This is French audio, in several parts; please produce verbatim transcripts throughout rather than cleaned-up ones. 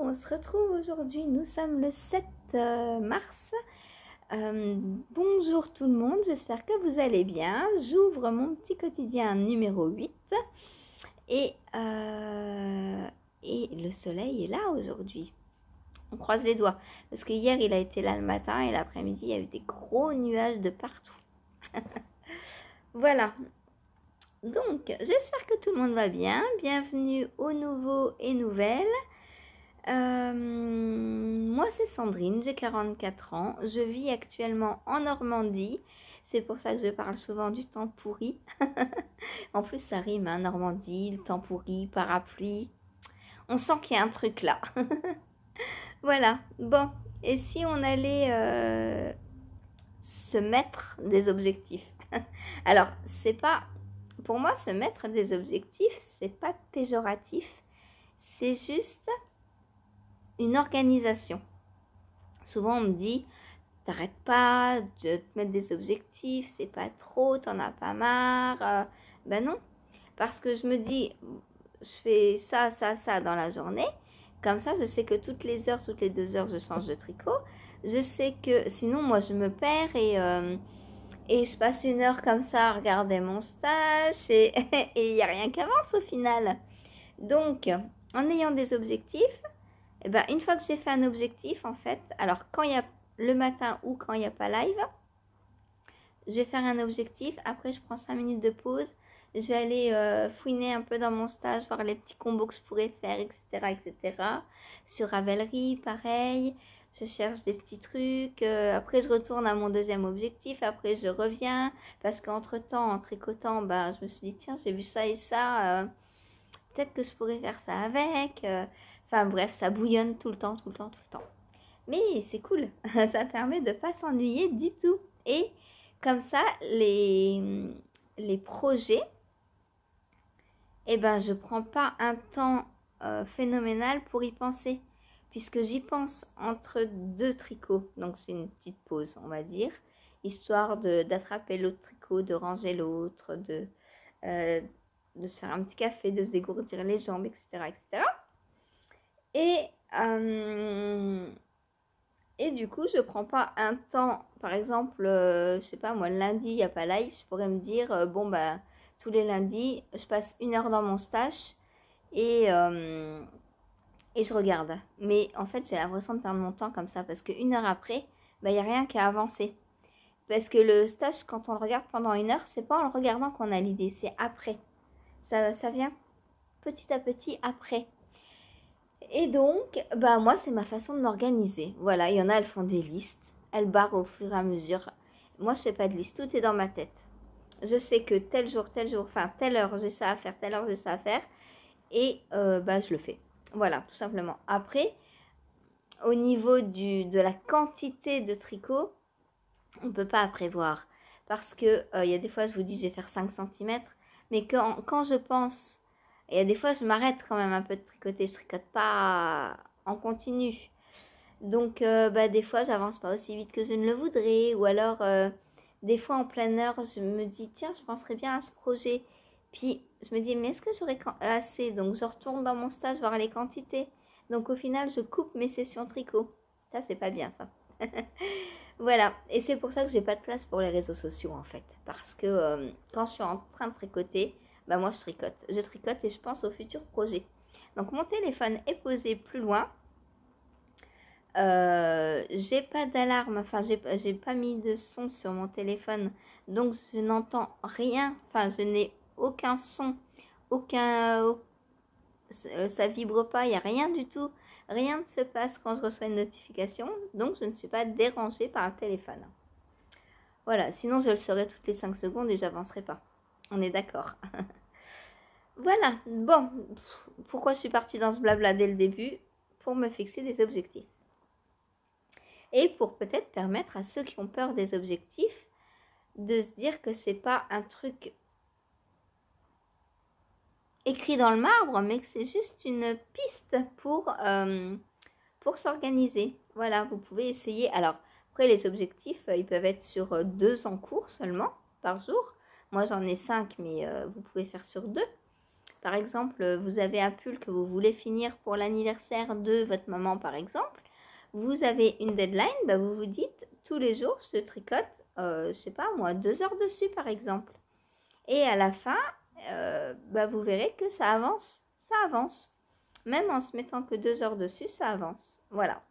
on se retrouve aujourd'hui, nous sommes le sept mars. Euh, bonjour tout le monde, j'espère que vous allez bien. J'ouvre mon petit quotidien numéro huit et, euh, et le soleil est là aujourd'hui. On croise les doigts parce que hier il a été là le matin et l'après-midi il y a eu des gros nuages de partout. Voilà. Donc, j'espère que tout le monde va bien. Bienvenue aux nouveaux et nouvelles. Euh, moi, c'est Sandrine, j'ai quarante-quatre ans. Je vis actuellement en Normandie. C'est pour ça que je parle souvent du temps pourri. En plus, ça rime, hein, Normandie, le temps pourri, parapluie. On sent qu'il y a un truc là. Voilà. Bon, et si on allait euh, se mettre des objectifs? Alors, c'est pas... Pour moi, se mettre des objectifs, c'est pas péjoratif, c'est juste une organisation. Souvent, on me dit, t'arrêtes pas de te mettre des objectifs, c'est pas trop, t'en as pas marre. Euh, ben non, parce que je me dis, je fais ça, ça, ça dans la journée. Comme ça, je sais que toutes les heures, toutes les deux heures, je change de tricot. Je sais que sinon, moi, je me perds et... Euh, Et je passe une heure comme ça à regarder mon stage et il n'y a rien qui avance au final. Donc, en ayant des objectifs, et ben, une fois que j'ai fait un objectif, en fait, alors quand il y a le matin ou quand il n'y a pas live, je vais faire un objectif. Après, je prends cinq minutes de pause. Je vais aller euh, fouiner un peu dans mon stage, voir les petits combos que je pourrais faire, et cetera, et cetera. Sur Ravelry, pareil. Je cherche des petits trucs. Euh, après, je retourne à mon deuxième objectif. Après, je reviens. Parce qu'entre-temps, en tricotant, ben, je me suis dit, tiens, j'ai vu ça et ça. Euh, Peut-être que je pourrais faire ça avec. Euh, enfin, bref, ça bouillonne tout le temps, tout le temps, tout le temps. Mais c'est cool. Ça permet de ne pas s'ennuyer du tout. Et comme ça, les, les projets, eh ben, je ne prends pas un temps euh, phénoménal pour y penser. Puisque j'y pense entre deux tricots. Donc, c'est une petite pause, on va dire. Histoire d'attraper l'autre tricot, de ranger l'autre, de, euh, de se faire un petit café, de se dégourdir les jambes, et cetera et cetera. Et, euh, et du coup, je ne prends pas un temps, par exemple, euh, je sais pas, moi, le lundi, il n'y a pas live, je pourrais me dire, euh, bon, bah, tous les lundis, je passe une heure dans mon stage et... Euh, et je regarde. Mais en fait, j'ai l'impression de perdre mon temps comme ça parce qu'une heure après, bah, il n'y a rien qui a avancé. Parce que le stage, quand on le regarde pendant une heure, c'est pas en le regardant qu'on a l'idée, c'est après. Ça, ça vient petit à petit après. Et donc, bah, moi, c'est ma façon de m'organiser. Voilà, il y en a, elles font des listes. Elles barrent au fur et à mesure. Moi, je fais pas de liste, tout est dans ma tête. Je sais que tel jour, tel jour, enfin, telle heure, j'ai ça à faire, telle heure, j'ai ça à faire. Et euh, bah, je le fais. Voilà, tout simplement. Après, au niveau du, de la quantité de tricot, on ne peut pas prévoir. Parce que il euh, y a des fois, je vous dis, je vais faire cinq centimètres. Mais quand, quand je pense, il y a des fois, je m'arrête quand même un peu de tricoter. Je ne tricote pas en continu. Donc, euh, bah, des fois, j'avance pas aussi vite que je ne le voudrais. Ou alors, euh, des fois, en pleine heure, je me dis, tiens, je penserais bien à ce projet. Puis, je me dis, mais est-ce que j'aurais assez? Donc, je retourne dans mon stage voir les quantités. Donc, au final, je coupe mes sessions tricot. Ça, c'est pas bien, ça. Voilà. Et c'est pour ça que j'ai pas de place pour les réseaux sociaux, en fait. Parce que euh, quand je suis en train de tricoter, bah, moi, je tricote. Je tricote et je pense aux futurs projets. Donc, mon téléphone est posé plus loin. Euh, j'ai pas d'alarme, enfin j'ai, j'ai pas mis de son sur mon téléphone, donc je n'entends rien, enfin je n'ai aucun son, aucun, ça vibre pas, il n'y a rien du tout, rien ne se passe quand je reçois une notification, donc je ne suis pas dérangée par le téléphone. Voilà, sinon je le saurais toutes les cinq secondes et j'avancerai pas. On est d'accord. Voilà, bon, pourquoi je suis partie dans ce blabla dès le début? Pour me fixer des objectifs. Et pour peut-être permettre à ceux qui ont peur des objectifs de se dire que c'est pas un truc écrit dans le marbre, mais que c'est juste une piste pour, euh, pour s'organiser. Voilà, vous pouvez essayer. Alors, après, les objectifs, ils peuvent être sur deux en cours seulement par jour. Moi, j'en ai cinq, mais euh, vous pouvez faire sur deux. Par exemple, vous avez un pull que vous voulez finir pour l'anniversaire de votre maman, par exemple. Vous avez une deadline, bah vous vous dites, tous les jours, je tricote, euh, je sais pas moi, deux heures dessus, par exemple. Et à la fin, euh, bah vous verrez que ça avance, ça avance. Même en se mettant que deux heures dessus, ça avance. Voilà.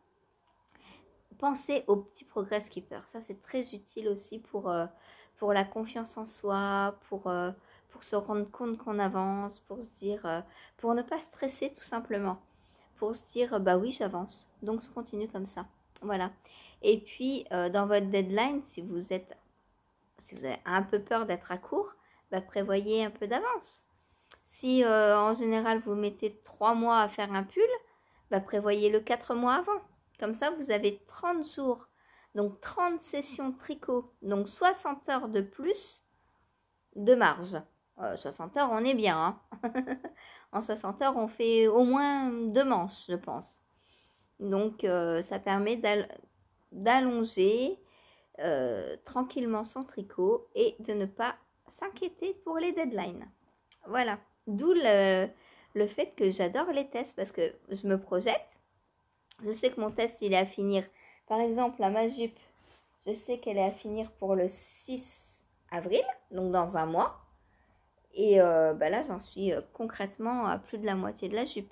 Pensez aux petits progress keepers. Ça, c'est très utile aussi pour, euh, pour la confiance en soi, pour, euh, pour se rendre compte qu'on avance, pour se dire, euh, pour ne pas stresser tout simplement. Pour se dire, bah oui, j'avance. Donc, je continue comme ça. Voilà. Et puis, euh, dans votre deadline, si vous êtes, si vous avez un peu peur d'être à court, bah, prévoyez un peu d'avance. Si euh, en général, vous mettez trois mois à faire un pull, bah, prévoyez-le quatre mois avant. Comme ça, vous avez trente jours, donc trente sessions tricot, donc soixante heures de plus de marge. Euh, soixante heures, on est bien. Hein. En soixante heures, on fait au moins deux manches, je pense. Donc, euh, ça permet d'allonger euh, tranquillement son tricot et de ne pas s'inquiéter pour les deadlines. Voilà. D'où le, le fait que j'adore les tests parce que je me projette. Je sais que mon test, il est à finir. Par exemple, à ma jupe, je sais qu'elle est à finir pour le six avril, donc dans un mois. Et euh, bah là, j'en suis euh, concrètement à plus de la moitié de la jupe.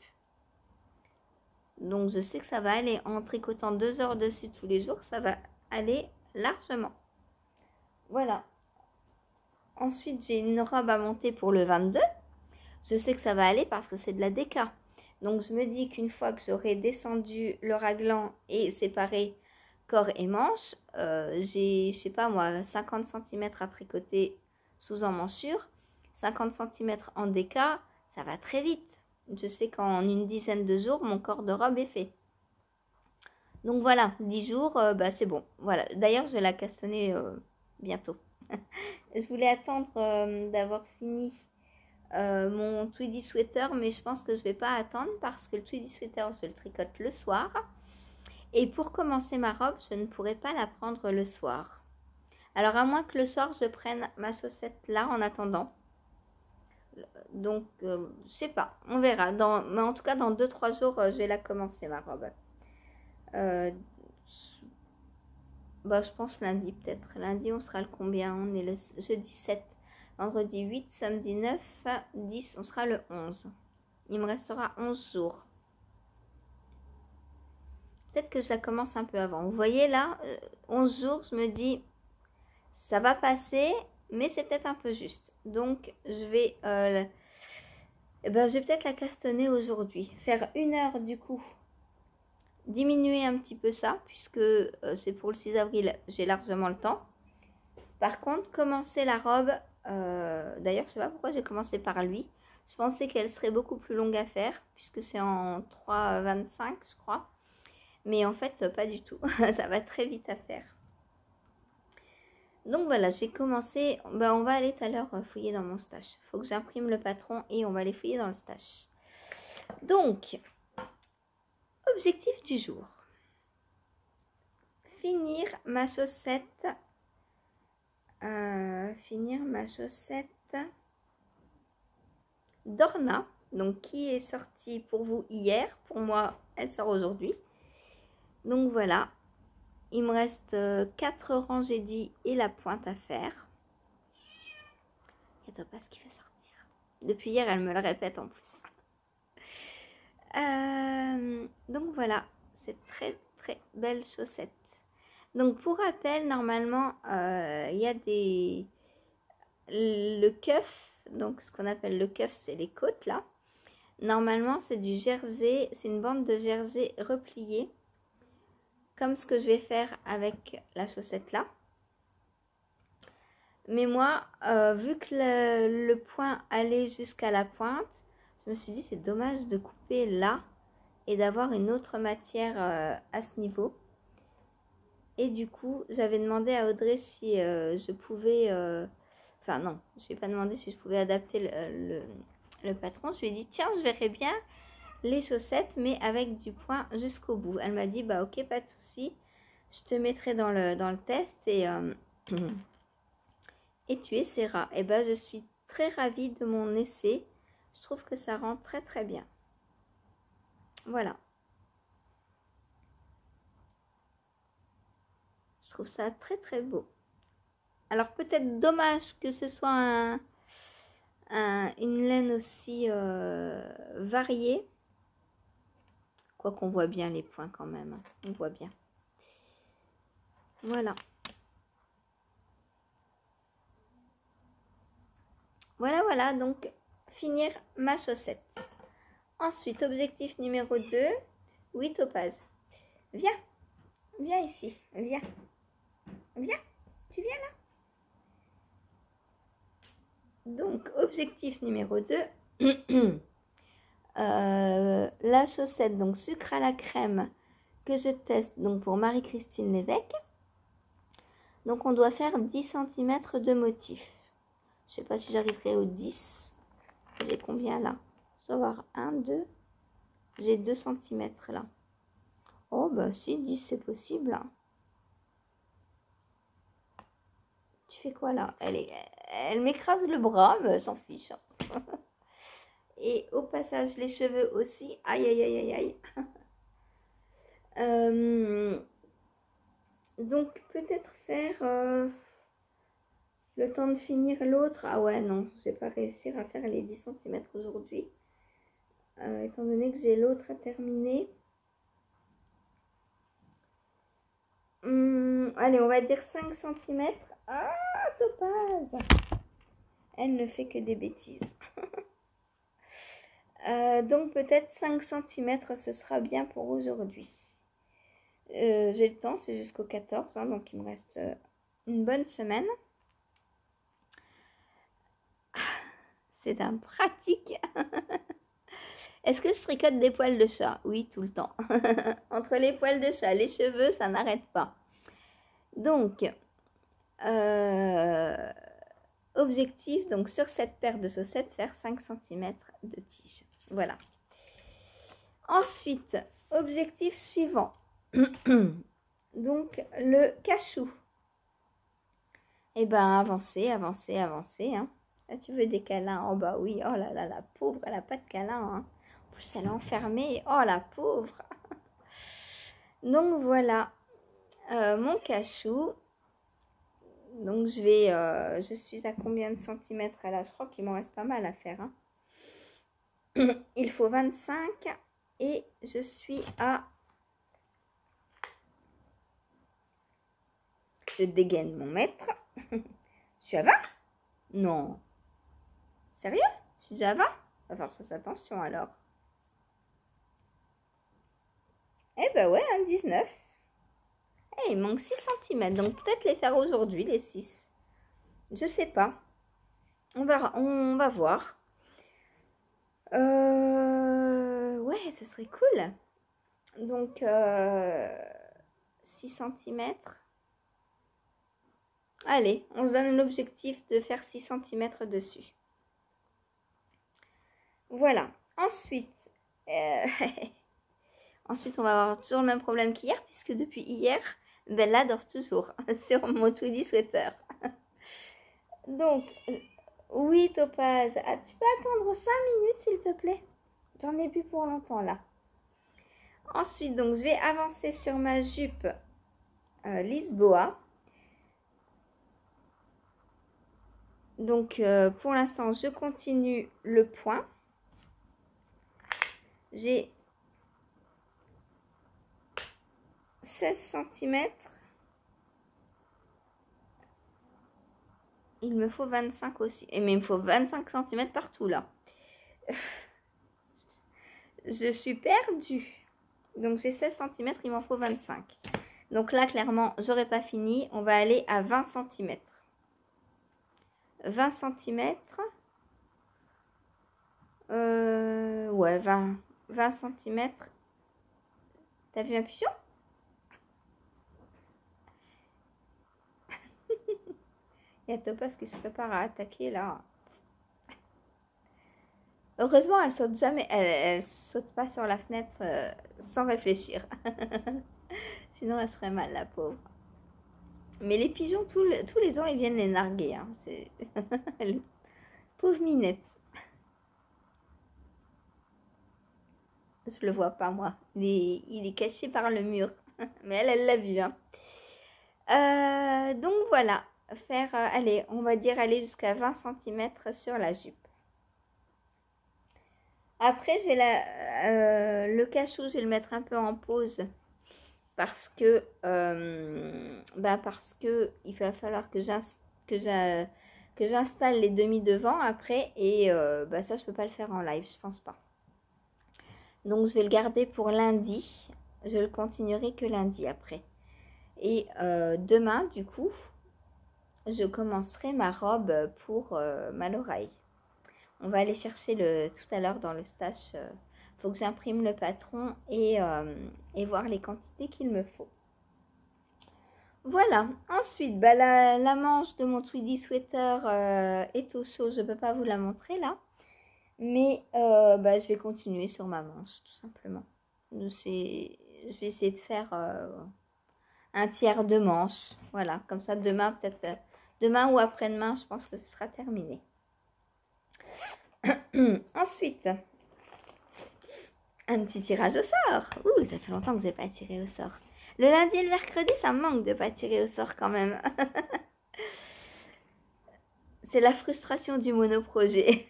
Donc, je sais que ça va aller. En tricotant deux heures dessus tous les jours, ça va aller largement. Voilà. Ensuite, j'ai une robe à monter pour le vingt-deux. Je sais que ça va aller parce que c'est de la déca. Donc, je me dis qu'une fois que j'aurai descendu le raglan et séparé corps et manches, euh, j'ai, je sais pas moi, cinquante centimètres à tricoter sous emmanchure, cinquante centimètres en déca, ça va très vite. Je sais qu'en une dizaine de jours, mon corps de robe est fait. Donc voilà, dix jours, euh, bah, c'est bon. Voilà. D'ailleurs, je vais la castonner euh, bientôt. Je voulais attendre euh, d'avoir fini Euh, mon Tweedy Sweater, mais je pense que je vais pas attendre parce que le Tweedy Sweater, je le tricote le soir. Et pour commencer ma robe, je ne pourrai pas la prendre le soir. Alors, à moins que le soir, je prenne ma chaussette là en attendant. Donc, euh, je sais pas, on verra. Dans, mais en tout cas, dans deux trois jours, euh, je vais la commencer ma robe. Euh, bah, je pense lundi peut-être. Lundi, on sera le combien? On est le jeudi sept. Vendredi huit, samedi neuf, dix, on sera le onze. Il me restera onze jours. Peut-être que je la commence un peu avant. Vous voyez là, euh, onze jours, je me dis, ça va passer, mais c'est peut-être un peu juste. Donc, je vais, euh, eh ben, je vais peut-être la castonner aujourd'hui. Faire une heure du coup. Diminuer un petit peu ça, puisque euh, c'est pour le six avril, j'ai largement le temps. Par contre, commencer la robe, euh, d'ailleurs, je ne sais pas pourquoi j'ai commencé par lui. Je pensais qu'elle serait beaucoup plus longue à faire, puisque c'est en trois vingt-cinq, je crois. Mais en fait, pas du tout. Ça va très vite à faire. Donc voilà, je vais commencer. Ben, on va aller tout à l'heure fouiller dans mon stash. Il faut que j'imprime le patron et on va aller fouiller dans le stash. Donc, objectif du jour. Finir ma chaussette. Euh, finir ma chaussette d'Orna. Donc, qui est sortie pour vous hier. Pour moi, elle sort aujourd'hui. Donc voilà. Il me reste quatre rangées dix et la pointe à faire. Il n'y a pas ce qui veut sortir. Depuis hier, elle me le répète en plus. Euh, donc voilà, c'est très très belle chaussette. Donc pour rappel, normalement, euh, il y a des... Le cuff, donc ce qu'on appelle le cuff, c'est les côtes là. Normalement, c'est du jersey, c'est une bande de jersey repliée. Comme ce que je vais faire avec la chaussette là. Mais moi, euh, vu que le, le point allait jusqu'à la pointe, je me suis dit c'est dommage de couper là et d'avoir une autre matière euh, à ce niveau. Et du coup, j'avais demandé à Audrey si euh, je pouvais... Euh, enfin non, je ne lui ai pas demandé si je pouvais adapter le, le, le patron. Je lui ai dit tiens, je verrais bien les chaussettes mais avec du point jusqu'au bout. Elle m'a dit bah ok, pas de souci, je te mettrai dans le, dans le test et, euh, et tu essaieras. Et bah je suis très ravie de mon essai. Je trouve que ça rend très très bien. Voilà. Je trouve ça très très beau. Alors peut-être dommage que ce soit un, un, une laine aussi euh, variée. Quoi qu'on voit bien les points quand même. On voit bien. Voilà. Voilà, voilà. Donc, finir ma chaussette. Ensuite, objectif numéro deux. Oui, Topaz. Viens. Viens ici. Viens. Viens. Tu viens là? Donc, objectif numéro deux. euh, la chaussette, donc sucre à la crème, que je teste donc pour Marie-Christine Lévesque. Donc, on doit faire dix centimètres de motif. Je ne sais pas si j'arriverai au dix. J'ai combien là? Je dois avoir un, deux. J'ai deux centimètres là. Oh, bah si, dix c'est possible. Hein. Tu fais quoi là? Elle, est, elle m'écrase le bras, mais elle s'en fiche. Et au passage, les cheveux aussi. Aïe, aïe, aïe, aïe, aïe. euh, donc, peut-être faire euh, le temps de finir l'autre. Ah ouais, non, je vais pas réussir à faire les dix centimètres aujourd'hui. Euh, étant donné que j'ai l'autre à terminer. Hum, allez, on va dire cinq centimètres. Ah, Topaz! Elle ne fait que des bêtises. euh, donc peut-être cinq centimètres, ce sera bien pour aujourd'hui. Euh, j'ai le temps, c'est jusqu'au quatorze, hein, donc il me reste une bonne semaine. C'est d'un pratique. Est-ce que je tricote des poils de chat? Oui, tout le temps. Entre les poils de chat, les cheveux, ça n'arrête pas. Donc, euh, objectif, donc sur cette paire de chaussettes, faire cinq centimètres de tige. Voilà. Ensuite, objectif suivant. Donc, le cachou. Eh ben, avancer, avancer, avancer. Hein. Là, tu veux des câlins? Oh bah oui, oh là là, la pauvre, elle n'a pas de câlin. Hein. En plus, elle est enfermée. Oh, la pauvre. Donc, voilà. Euh, mon cachou. Donc, je vais... Euh, je suis à combien de centimètres là? Je crois qu'il m'en reste pas mal à faire. Hein. Il faut vingt-cinq. Et je suis à... Je dégaine mon mètre. Je suis à vingt? Non. Sérieux? Je suis déjà à vingt? Il va falloir faire attention alors. Eh ben ouais, hein, dix-neuf. Eh, il manque six centimètres. Donc peut-être les faire aujourd'hui, les six. Je sais pas. On va, on va voir. Euh, ouais, ce serait cool. Donc, euh, six centimètres. Allez, on se donne l'objectif de faire six centimètres dessus. Voilà. Ensuite, euh, ensuite, on va avoir toujours le même problème qu'hier, puisque depuis hier, Bella dort toujours sur mon Tweedy Sweater. Donc, oui, Topaz, ah, tu peux attendre cinq minutes, s'il te plaît? J'en ai plus pour longtemps, là. Ensuite, donc, je vais avancer sur ma jupe euh, Lisboa. Donc, euh, pour l'instant, je continue le point. J'ai seize centimètres. Il me faut vingt-cinq aussi. Mais il me faut vingt-cinq centimètres partout, là. Je suis perdue. Donc, j'ai seize centimètres, il m'en faut vingt-cinq. Donc là, clairement, j'aurais pas fini. On va aller à vingt centimètres. vingt centimètres. Euh, ouais, vingt, vingt centimètres. T'as vu un pigeon? Il y a Topaz qui se prépare à attaquer là. Heureusement, elle saute jamais. Elle, elle saute pas sur la fenêtre euh, sans réfléchir. Sinon, elle se ferait mal, la pauvre. Mais les pigeons, tous, le, tous les ans, ils viennent les narguer. Hein. C'est pauvre minette. Je le vois pas, moi. Il est, il est caché par le mur. Mais elle, elle l'a vu. Hein. Euh, donc voilà. Faire, euh, allez, on va dire aller jusqu'à vingt centimètres sur la jupe. Après, je vais la, euh, le cachou, je vais le mettre un peu en pause. Parce que, euh, bah parce que il va falloir que j'installe les demi devant après. Et euh, bah ça, je peux pas le faire en live, je pense pas. Donc, je vais le garder pour lundi. Je le continuerai que lundi après. Et euh, demain, du coup, je commencerai ma robe pour euh, ma l'oreille. On va aller chercher le tout à l'heure dans le stash. Il euh, faut que j'imprime le patron et, euh, et voir les quantités qu'il me faut. Voilà. Ensuite, bah, la, la manche de mon Tweedy Sweater euh, est au chaud. Je ne peux pas vous la montrer là. Mais euh, bah, je vais continuer sur ma manche, tout simplement. Je vais, je vais essayer de faire euh, un tiers de manche. Voilà, comme ça demain, peut-être euh, demain ou après-demain, je pense que ce sera terminé. Ensuite, un petit tirage au sort. Ouh, ça fait longtemps que je n'ai pas tiré au sort. Le lundi et le mercredi, ça me manque de ne pas tirer au sort quand même. C'est la frustration du monoprojet.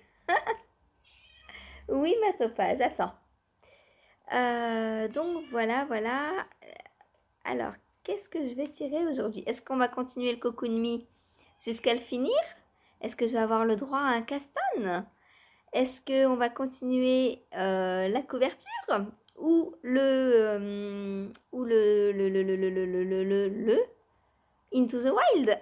Oui, ma topaz, attends. Euh, donc voilà, voilà. Alors, qu'est-ce que je vais tirer aujourd'hui? Est-ce qu'on va continuer le Cocoon Me jusqu'à le finir? Est-ce que je vais avoir le droit à un castan? Est-ce qu'on va continuer euh, la couverture? Ou le, euh, ou le, le, le, le, le, le, le, le, le, le Into the Wild?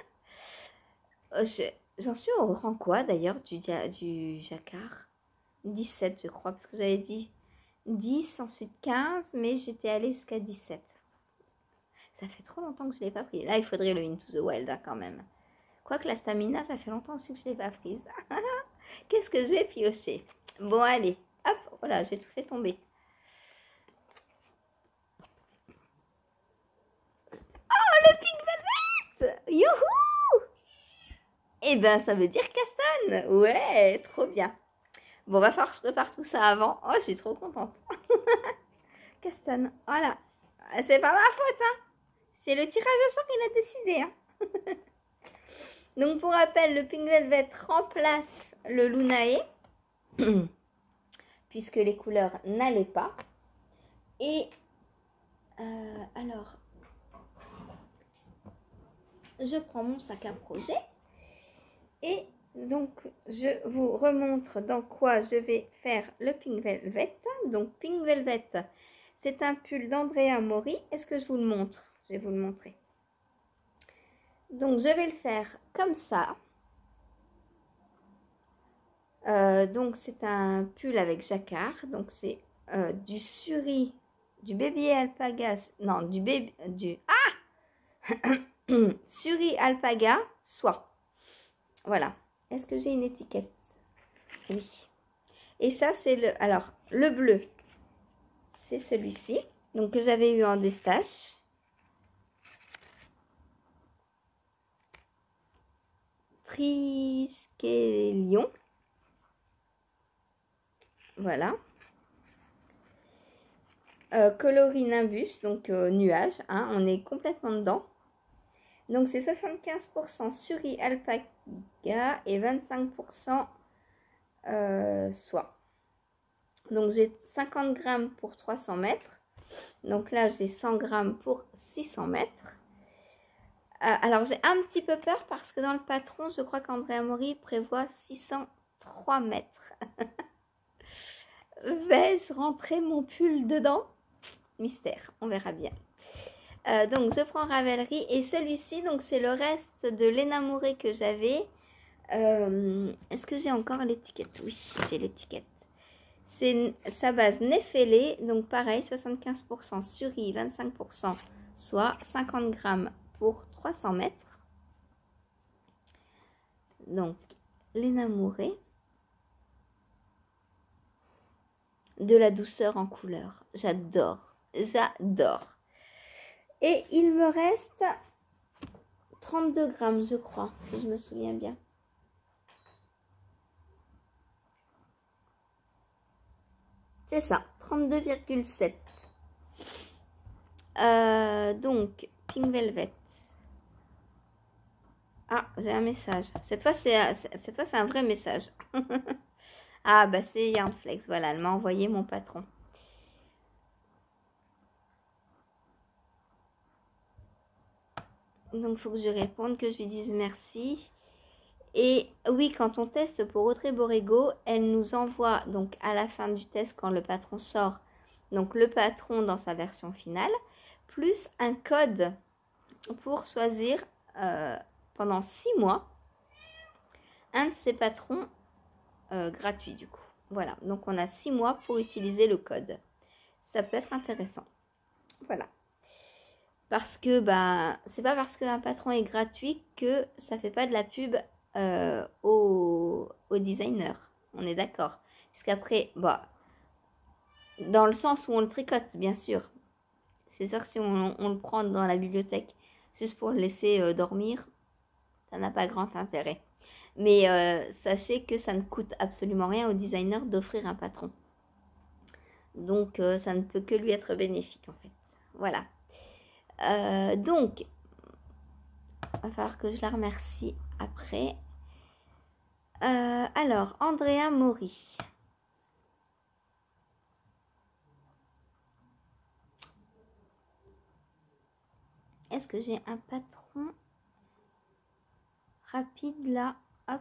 J'en suis au rang quoi d'ailleurs du, du jacquard? dix-sept je crois, parce que j'avais dit dix, ensuite quinze, mais j'étais allée jusqu'à dix-sept. Ça fait trop longtemps que je ne l'ai pas pris. Là, il faudrait le Into the Wild hein, quand même. Quoique la stamina, ça fait longtemps aussi que je ne l'ai pas prise. Qu'est-ce que je vais piocher? Bon, allez. Hop, voilà, j'ai tout fait tomber. Oh, le Pink Velvet! Youhou! Eh ben, ça veut dire Castan. Ouais, trop bien. Bon, va falloir que je prépare tout ça avant. Oh, je suis trop contente. Castan, voilà. C'est pas ma faute, hein. C'est le tirage au sort qui l'a décidé, hein. Donc, pour rappel, le Pink Velvet remplace le Lunae, puisque les couleurs n'allaient pas. Et, euh, alors, je prends mon sac à projet. Et donc, je vous remontre dans quoi je vais faire le Pink Velvet. Donc, Pink Velvet, c'est un pull d'Andrea Mori. Est-ce que je vous le montre? Je vais vous le montrer. Donc, je vais le faire comme ça. Euh, donc, c'est un pull avec jacquard. Donc, c'est euh, du suri, du baby alpaga. Non, du baby... Du, ah Suri alpaga soie. Voilà. Est-ce que j'ai une étiquette? Oui. Et ça, c'est le... Alors, le bleu, c'est celui-ci. Donc, que j'avais eu en déstache. Triskelion. Voilà. Euh, coloris Nimbus, donc euh, nuage. Hein, on est complètement dedans. Donc, c'est soixante-quinze pour cent suri alpaga et vingt-cinq pour cent euh, soie. Donc, j'ai cinquante grammes pour trois cents mètres. Donc là, j'ai cent grammes pour six cents mètres. Euh, alors, j'ai un petit peu peur parce que dans le patron, je crois qu'Andrea Mori prévoit six cent trois mètres. Vais-je rentrer mon pull dedans? Mystère, on verra bien. Euh, donc, je prends Ravelry et celui-ci, donc c'est le reste de l'énamouré que j'avais. Euh, Est-ce que j'ai encore l'étiquette? Oui, j'ai l'étiquette. C'est sa base Nefele, donc pareil, soixante-quinze pour cent suri, vingt-cinq pour cent soit cinquante grammes pour trois cents mètres. Donc, l'énamouré. De la douceur en couleur. J'adore, j'adore. Et il me reste trente-deux grammes, je crois, si je me souviens bien. C'est ça, trente-deux virgule sept. Euh, donc, Pink Velvet. Ah, j'ai un message. Cette fois, c'est cette fois, c'est un vrai message. Ah, bah c'est Yarnflex. Voilà, elle m'a envoyé mon patron. Donc, il faut que je réponde, que je lui dise merci. Et oui, quand on teste pour Audrey Borrego, elle nous envoie, donc à la fin du test, quand le patron sort, donc le patron dans sa version finale, plus un code pour choisir euh, pendant six mois un de ses patrons euh, gratuits du coup. Voilà, donc on a six mois pour utiliser le code. Ça peut être intéressant. Voilà. Parce que bah, c'est pas parce qu'un patron est gratuit que ça fait pas de la pub euh, au, au designer. On est d'accord. Puisqu'après, bah, dans le sens où on le tricote, bien sûr. C'est sûr que si on, on le prend dans la bibliothèque juste pour le laisser euh, dormir, ça n'a pas grand intérêt. Mais euh, sachez que ça ne coûte absolument rien au designer d'offrir un patron. Donc euh, ça ne peut que lui être bénéfique en fait. Voilà. Euh, donc, il va falloir que je la remercie après. Euh, alors, Andrea Mori. Est-ce que j'ai un patron rapide là? Hop.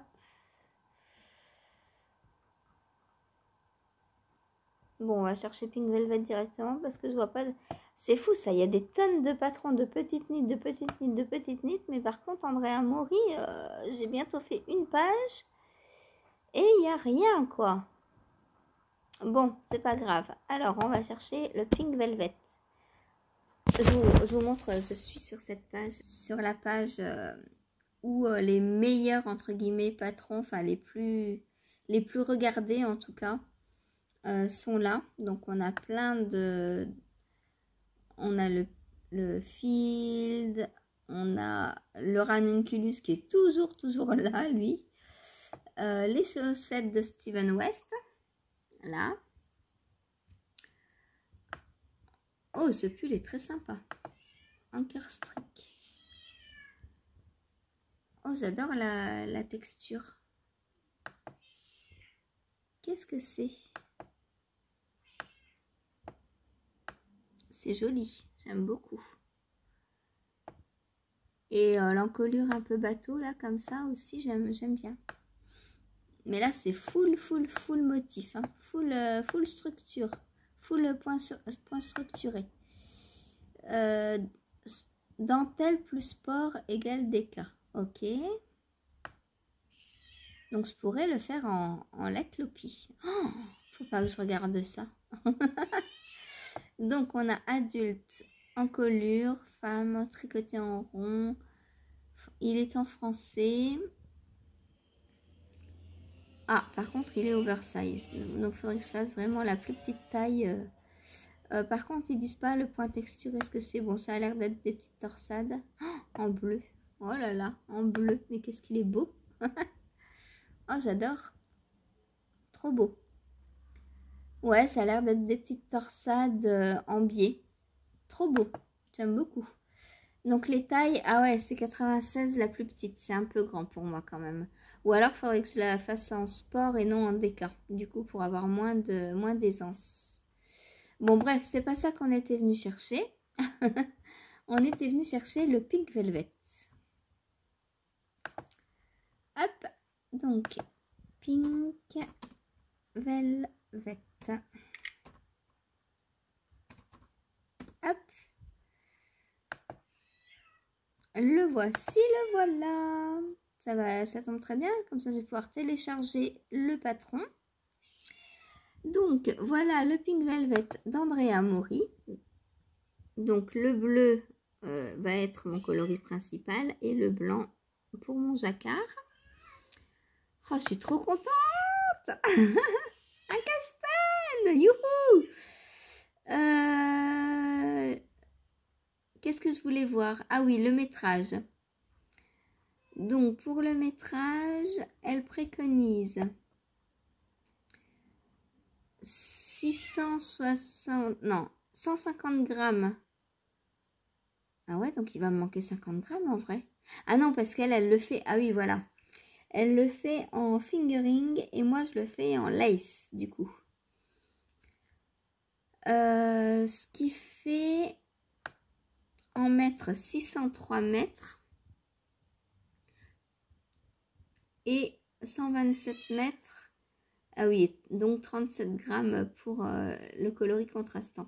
Bon, on va chercher Pink Velvet directement parce que je vois pas... De... C'est fou ça, il y a des tonnes de patrons de petites nites, de petites nites, de petites nites. Mais par contre, Andrea Mori, euh, j'ai bientôt fait une page et il n'y a rien quoi. Bon, c'est pas grave. Alors, on va chercher le Pink Velvet. Je vous, je vous montre, je suis sur cette page, sur la page euh, où euh, les meilleurs, entre guillemets, patrons, enfin les plus, les plus regardés en tout cas, euh, sont là. Donc, on a plein de... On a le, le Field, on a le Ranunculus qui est toujours, toujours là, lui. Euh, les chaussettes de Steven West, là. Oh, ce pull est très sympa. Anchor Streak. Oh, j'adore la, la texture. Qu'est-ce que c'est? C'est joli, j'aime beaucoup. Et euh, l'encolure un peu bateau, là, comme ça aussi, j'aime bien. Mais là, c'est full, full, full motif. Hein. Full, euh, full structure. Full point, point structuré. Euh, dentelle plus sport égale déca. Ok. Donc, je pourrais le faire en, en laclopie. Oh, faut pas que je regarde ça. Donc, on a adulte, encolure, femme, tricoté en rond. Il est en français. Ah, par contre, il est oversize. Donc, il faudrait que je fasse vraiment la plus petite taille. Euh, euh, par contre, ils disent pas le point texture. Est-ce que c'est bon? Ça a l'air d'être des petites torsades. Oh, en bleu. Oh là là, en bleu. Mais qu'est-ce qu'il est beau. Oh, j'adore. Trop beau. Ouais, ça a l'air d'être des petites torsades euh, en biais. Trop beau. J'aime beaucoup. Donc les tailles, ah ouais, c'est quatre-vingt-seize la plus petite. C'est un peu grand pour moi quand même. Ou alors, il faudrait que je la fasse en sport et non en déca. Du coup, pour avoir moins de moins d'aisance. Bon, bref, c'est pas ça qu'on était venu chercher. On était venu chercher le Pink Velvet. Hop, donc, Pink Velvet. Hop. Le voici, le voilà. Ça va, ça tombe très bien. Comme ça, je vais pouvoir télécharger le patron. Donc, voilà le Pink Velvet d'Andrea Mori. Donc, le bleu euh, va être mon coloris principal et le blanc pour mon jacquard. Oh, je suis trop contente. Un castagne. Youhou. Euh... Qu'est-ce que je voulais voir? Ah oui, le métrage. Donc, pour le métrage, elle préconise six cent soixante, non, cent cinquante grammes. Ah ouais, donc il va me manquer cinquante grammes en vrai. Ah non, parce qu'elle, elle le fait, ah oui, voilà. Elle le fait en fingering et moi, je le fais en lace, du coup. Euh, ce qui fait en mètres six cent trois mètres et cent vingt-sept mètres. Ah oui, donc trente-sept grammes pour euh, le coloris contrastant.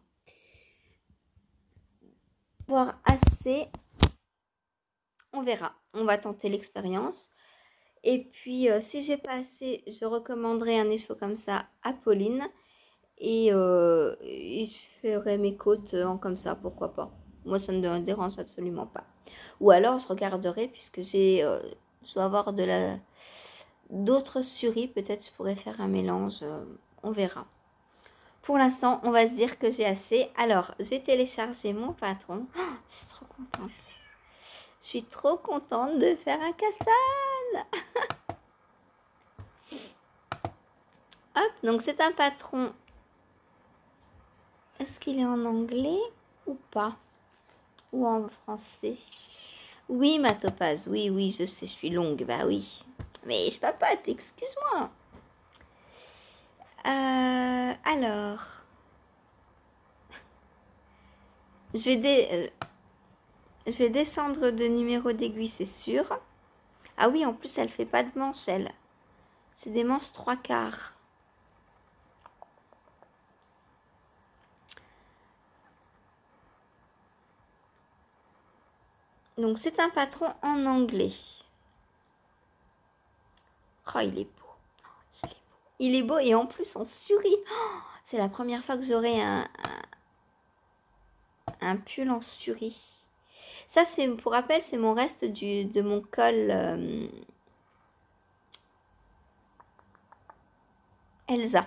Voir assez, on verra. On va tenter l'expérience. Et puis, euh, si j'ai pas assez, je recommanderais un écheveau comme ça à Pauline. Et, euh, et je ferai mes côtes en comme ça, pourquoi pas. Moi, ça ne me dérange absolument pas. Ou alors, je regarderai, puisque j'ai, euh, je dois avoir de la, d'autres suris. Peut-être je pourrais faire un mélange. Euh, on verra. Pour l'instant, on va se dire que j'ai assez. Alors, je vais télécharger mon patron. Oh, je suis trop contente. Je suis trop contente de faire un castane. Hop, donc c'est un patron. Est-ce qu'il est en anglais ou pas? Ou en français? Oui, ma topaze, oui, oui, je sais, je suis longue, bah oui. Mais je papote, excuse-moi. Euh, alors, je vais, dé, euh, je vais descendre de numéro d'aiguille, c'est sûr. Ah oui, en plus, elle fait pas de manches, elle. C'est des manches trois quarts. Donc, c'est un patron en anglais. Oh, il est beau. Oh, il est beau. Il est beau et en plus, on sourit. Oh, c'est la première fois que j'aurai un, un, un pull en souris. Ça, c'est pour rappel, c'est mon reste du, de mon col euh, Elsa.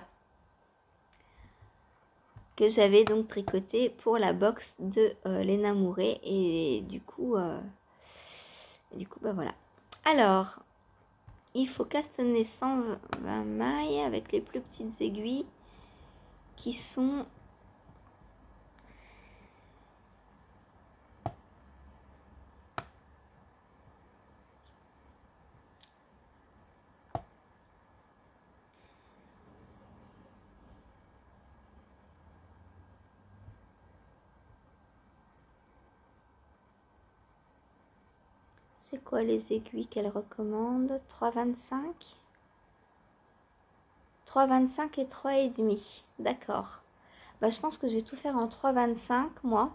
Que j'avais donc tricoté pour la box de euh, Léna Mouret. Et du coup, euh, du coup, bah voilà. Alors, il faut castanner cent vingt mailles avec les plus petites aiguilles qui sont... C'est quoi les aiguilles qu'elle recommande? trois virgule vingt-cinq trois virgule vingt-cinq et trois virgule cinq. D'accord. Bah, je pense que je vais tout faire en trois virgule vingt-cinq, moi.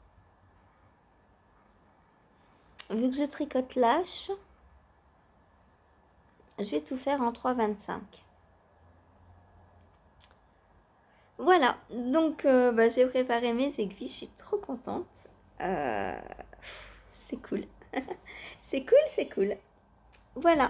Vu que je tricote lâche, je vais tout faire en trois virgule vingt-cinq. Voilà, donc euh, bah, j'ai préparé mes aiguilles, je suis trop contente. Euh, c'est cool. C'est cool, c'est cool. Voilà.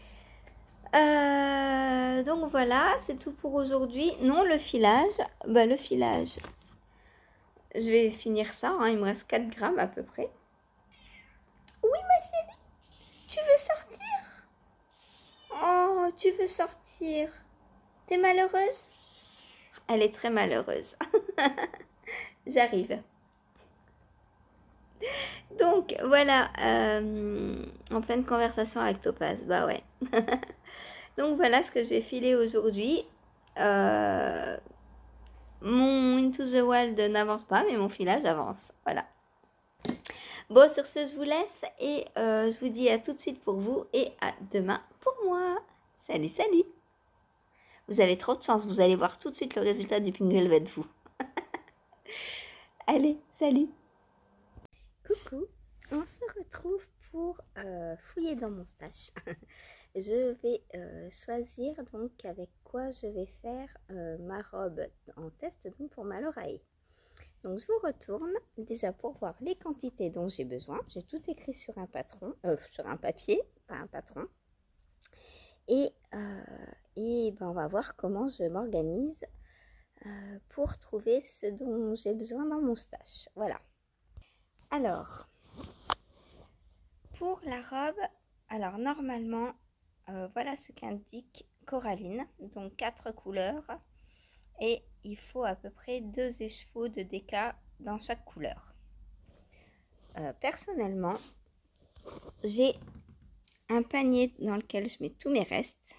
Euh, donc voilà, c'est tout pour aujourd'hui. Non, le filage, bah, le filage, je vais finir ça, hein, il me reste quatre grammes à peu près. Oui, ma chérie, tu veux sortir? Oh, tu veux sortir? T'es malheureuse? Elle est très malheureuse. J'arrive. Donc voilà, euh, en pleine conversation avec Topaz, bah ouais. Donc voilà ce que je vais filer aujourd'hui. Euh, mon Into the Wild n'avance pas, mais mon filage avance. Voilà. Bon, sur ce, je vous laisse et euh, je vous dis à tout de suite pour vous et à demain pour moi. Salut, salut. Vous avez trop de chance, vous allez voir tout de suite le résultat du Pink Velvet, vous. Allez, salut. Coucou, on se retrouve pour euh, fouiller dans mon stash. Je vais euh, choisir donc avec quoi je vais faire euh, ma robe en test donc pour ma Lorae. Donc je vous retourne déjà pour voir les quantités dont j'ai besoin. J'ai tout écrit sur un patron, euh, sur un papier, pas un patron. Et, euh, et ben, on va voir comment je m'organise euh, pour trouver ce dont j'ai besoin dans mon stash. Voilà. Alors, pour la robe, alors normalement, euh, voilà ce qu'indique Coraline. Donc quatre couleurs. et il faut à peu près deux écheveaux de déca dans chaque couleur. Euh, personnellement, j'ai un panier dans lequel je mets tous mes restes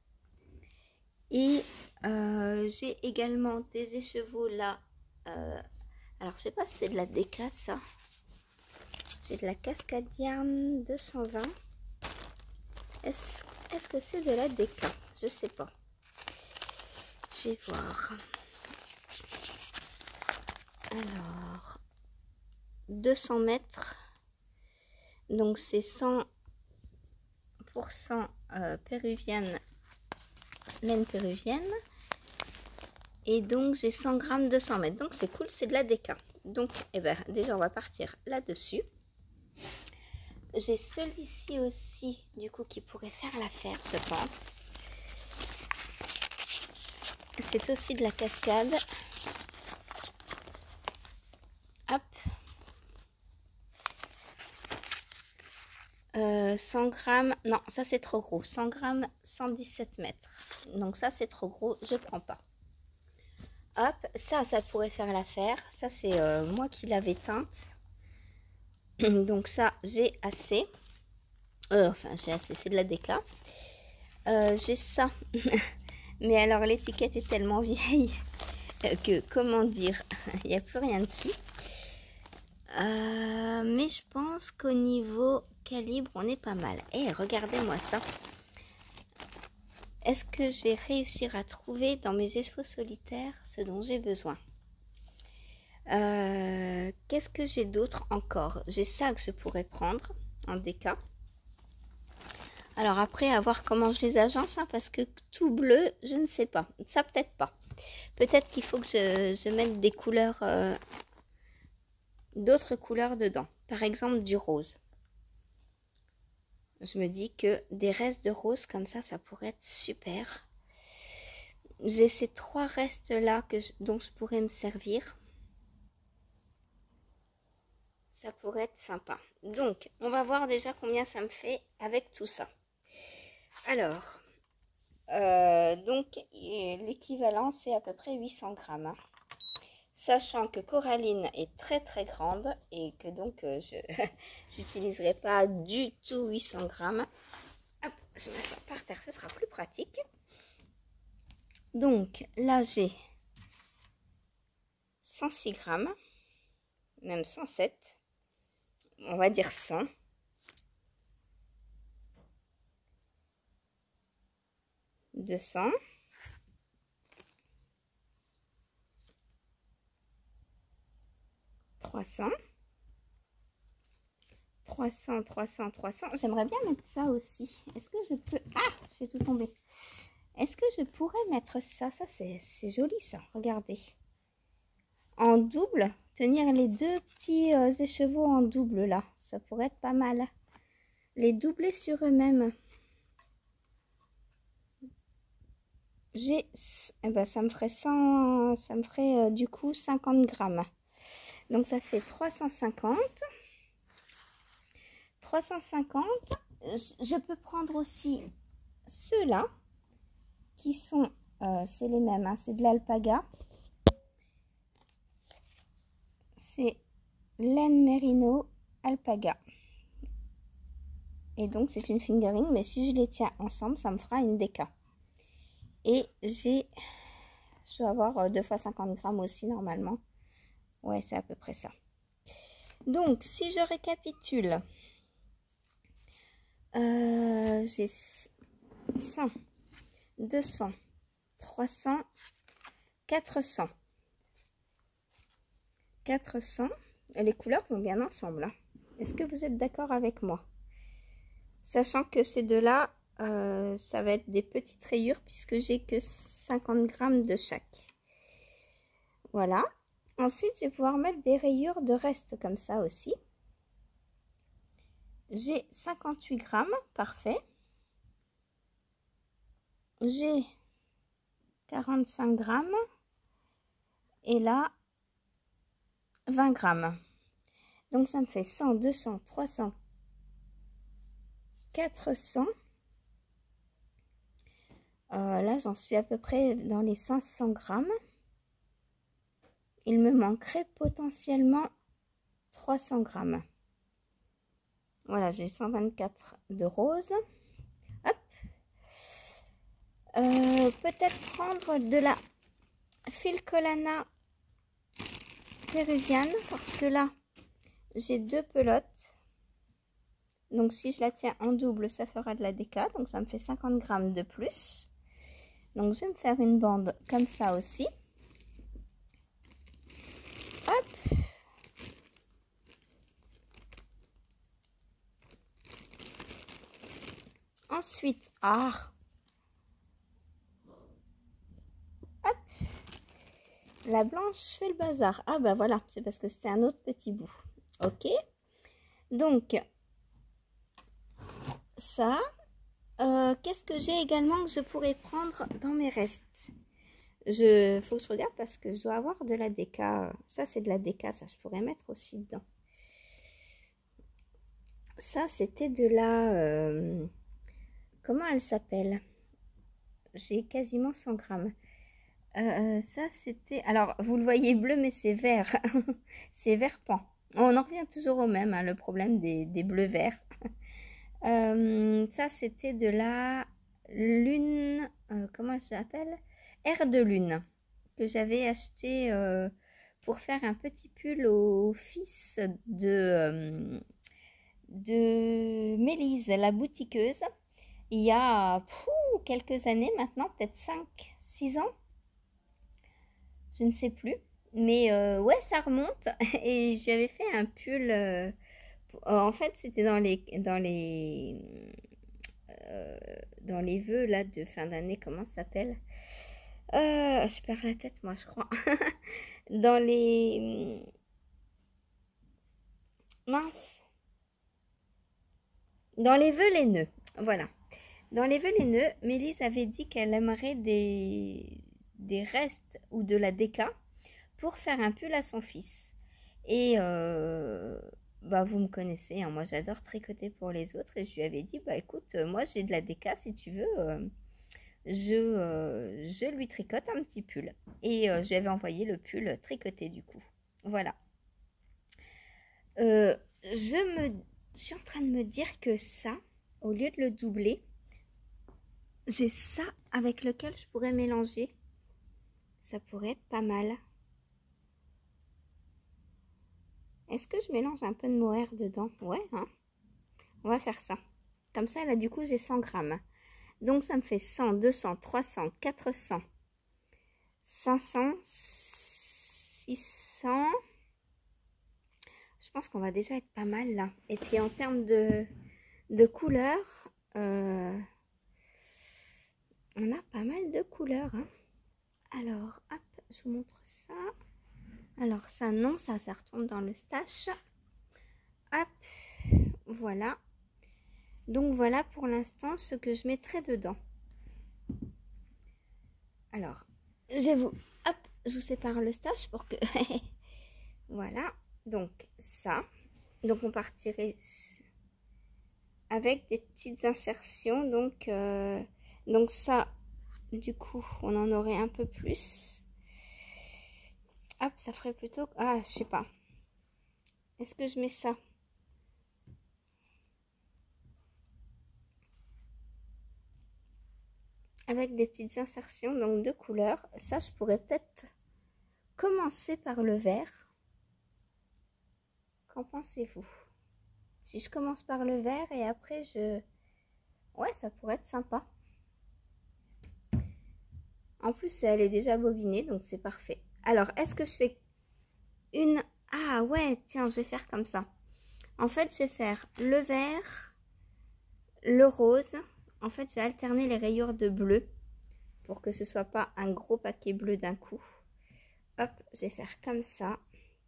et euh, j'ai également des écheveaux là. Euh, alors je sais pas si c'est de la déca ça. J'ai de la Cascadian deux cent vingt. Est-ce est-ce que c'est de la déca? Je sais pas. Je vais voir. Alors, deux cents mètres. Donc c'est cent pour cent euh, péruvienne, laine péruvienne. Et donc j'ai cent grammes deux cents mètres. Donc c'est cool, c'est de la déca. Donc eh ben, déjà on va partir là-dessus. J'ai celui-ci aussi, du coup, qui pourrait faire l'affaire, je pense. C'est aussi de la cascade. Hop. Euh, cent grammes. Non, ça c'est trop gros. cent grammes, cent dix-sept mètres. Donc ça c'est trop gros, je prends pas. Hop, ça, ça pourrait faire l'affaire. Ça c'est euh, moi qui l'avais teinte. Donc ça, j'ai assez. Euh, enfin, j'ai assez, c'est de la déca. Euh, j'ai ça. Mais alors, l'étiquette est tellement vieille que, comment dire, il n'y a plus rien dessus. Euh, mais je pense qu'au niveau calibre, on est pas mal. Et regardez-moi ça. Est-ce que je vais réussir à trouver dans mes écheveaux solitaires ce dont j'ai besoin? euh, Qu'est-ce que j'ai d'autre encore? J'ai ça que je pourrais prendre en déca. Alors après, à voir comment je les agence, hein, parce que tout bleu, je ne sais pas. Ça, peut-être pas. Peut-être qu'il faut que je, je mette des couleurs, euh, d'autres couleurs dedans. Par exemple, du rose. Je me dis que des restes de rose comme ça, ça pourrait être super. J'ai ces trois restes-là que je, dont je pourrais me servir. Ça pourrait être sympa. Donc, on va voir déjà combien ça me fait avec tout ça. Alors, euh, donc l'équivalent c'est à peu près huit cents grammes. Hein. Sachant que Coraline est très très grande et que donc euh, je n'utiliserai pas du tout huit cents grammes. Hop, je m'assois par terre, ce sera plus pratique. Donc là j'ai cent six grammes, même cent sept, on va dire cent. deux cents. trois cents. trois cents, trois cents, trois cents. J'aimerais bien mettre ça aussi. Est-ce que je peux... Ah, j'ai tout tombé. Est-ce que je pourrais mettre ça? Ça, c'est joli, ça. Regardez. En double. Tenir les deux petits euh, écheveaux en double, là. Ça pourrait être pas mal. Les doubler sur eux-mêmes. J'ai... Eh ben, ça me ferait cent... Ça me ferait, euh, du coup, cinquante grammes. Donc, ça fait trois cent cinquante. trois cent cinquante. Je peux prendre aussi ceux-là. Qui sont... Euh, c'est les mêmes. Hein, c'est de l'alpaga. C'est laine mérino alpaga. Et donc, c'est une fingering. Mais si je les tiens ensemble, ça me fera une déca. Et j'ai... Je dois avoir deux fois cinquante grammes aussi, normalement. Ouais, c'est à peu près ça. Donc, si je récapitule, euh, j'ai cent, deux cents, trois cents, quatre cents. quatre cents. Les couleurs vont bien ensemble. Hein. Est-ce que vous êtes d'accord avec moi? Sachant que ces deux-là, euh, ça va être des petites rayures puisque j'ai que cinquante grammes de chaque. Voilà. Ensuite, je vais pouvoir mettre des rayures de reste comme ça aussi. J'ai cinquante-huit grammes, parfait. J'ai quarante-cinq grammes. Et là, vingt grammes. Donc, ça me fait cent, deux cents, trois cents, quatre cents. Euh, là, j'en suis à peu près dans les cinq cents grammes. Il me manquerait potentiellement trois cents grammes. Voilà, j'ai cent vingt-quatre de rose. Hop. Euh, peut-être prendre de la Filcolana péruvienne parce que là, j'ai deux pelotes. Donc, si je la tiens en double, ça fera de la déca. Donc, ça me fait cinquante grammes de plus. Donc, je vais me faire une bande comme ça aussi. Hop. Ensuite, ah. Hop. La blanche fait le bazar. Ah, bah voilà, c'est parce que c'était un autre petit bout. Ok. Donc, ça. Euh, Qu'est-ce que j'ai également que je pourrais prendre dans mes restes? Je faut que je regarde parce que je dois avoir de la déca. Ça, c'est de la déca, ça, je pourrais mettre aussi dedans. Ça, c'était de la... Euh, comment elle s'appelle? J'ai quasiment cent grammes. Euh, ça, c'était... Alors, vous le voyez bleu, mais c'est vert. C'est vert pan. On en revient toujours au même, hein, le problème des, des bleus verts. Euh, ça, c'était de la lune... Euh, comment elle s'appelle? Air de lune. Que j'avais acheté euh, pour faire un petit pull au fils de... Euh, de Mélise, la boutiqueuse, il y a pfou, quelques années maintenant, peut-être cinq six ans, je ne sais plus. Mais euh, ouais, ça remonte. Et je lui avais fait un pull. Euh, en fait, c'était dans les, dans les, euh, dans les vœux là de fin d'année. Comment ça s'appelle? euh, Je perds la tête, moi, je crois. Dans les mince. Dans les vœux les nœuds. Voilà. Dans les vœux les nœuds, Mélise avait dit qu'elle aimerait des, des restes ou de la déca pour faire un pull à son fils. Et euh, bah vous me connaissez, hein, moi j'adore tricoter pour les autres et je lui avais dit bah écoute, euh, moi j'ai de la déca si tu veux, euh, je, euh, je lui tricote un petit pull. Et euh, je lui avais envoyé le pull tricoté du coup. Voilà. Euh, je me, je suis en train de me dire que ça, au lieu de le doubler, j'ai ça avec lequel je pourrais mélanger. Ça pourrait être pas mal. Est-ce que je mélange un peu de mohair dedans? Ouais, hein. On va faire ça. Comme ça, là, du coup, j'ai cent grammes. Donc, ça me fait cent, deux cents, trois cents, quatre cents, cinq cents, six cents. Je pense qu'on va déjà être pas mal, là. Et puis, en termes de, de couleurs, euh, on a pas mal de couleurs, hein. Alors, hop, je vous montre ça. Alors, ça, non, ça, ça retombe dans le stash. Hop, voilà. Donc, voilà pour l'instant ce que je mettrai dedans. Alors, je vous, hop, je vous sépare le stash pour que... Voilà, donc ça. Donc, on partirait avec des petites insertions. Donc, euh, donc ça, du coup, on en aurait un peu plus. Hop, ça ferait plutôt... Ah, je sais pas. Est-ce que je mets ça? Avec des petites insertions, donc de couleurs. Ça, je pourrais peut-être commencer par le vert. Qu'en pensez-vous? Si je commence par le vert et après je... Ouais, ça pourrait être sympa. En plus, elle est déjà bobinée, donc c'est parfait. Alors, est-ce que je fais une... Ah ouais, tiens, je vais faire comme ça. En fait, je vais faire le vert, le rose. En fait, je vais alterner les rayures de bleu pour que ce soit pas un gros paquet bleu d'un coup. Hop, je vais faire comme ça.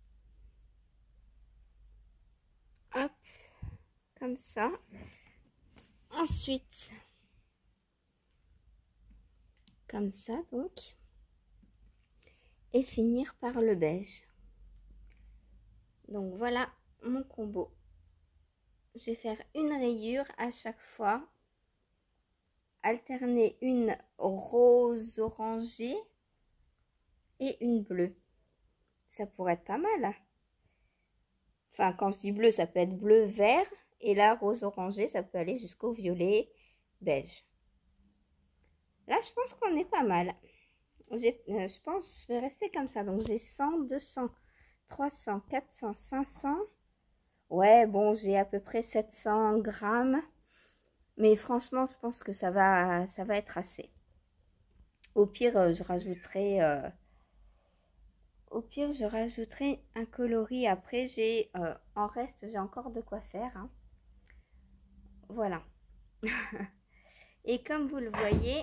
Hop, comme ça. Ensuite, comme ça donc. Et finir par le beige. Donc voilà mon combo. Je vais faire une rayure à chaque fois. alterner une rose orangée et une bleue. Ça pourrait être pas mal, hein. Enfin, quand je dis bleu, ça peut être bleu, vert. Et là, rose orangé, ça peut aller jusqu'au violet, beige. Là, je pense qu'on est pas mal. Euh, je pense que je vais rester comme ça. Donc, j'ai cent, deux cents, trois cents, quatre cents, cinq cents. Ouais, bon, j'ai à peu près sept cents grammes. Mais franchement, je pense que ça va, ça va être assez. Au pire, euh, je rajouterai... Euh, Au pire, je rajouterai un coloris. Après, j'ai euh, en reste, j'ai encore de quoi faire, hein. Voilà. Et comme vous le voyez,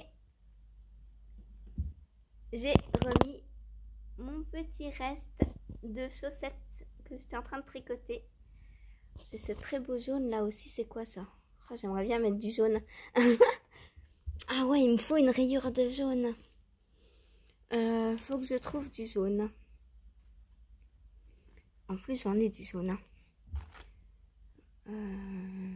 j'ai remis mon petit reste de chaussettes que j'étais en train de tricoter. J'ai ce très beau jaune là aussi. C'est quoi ça? Oh, j'aimerais bien mettre du jaune. Ah ouais, il me faut une rayure de jaune. Euh, faut que je trouve du jaune. En plus, j'en ai du jaune, hein. Euh...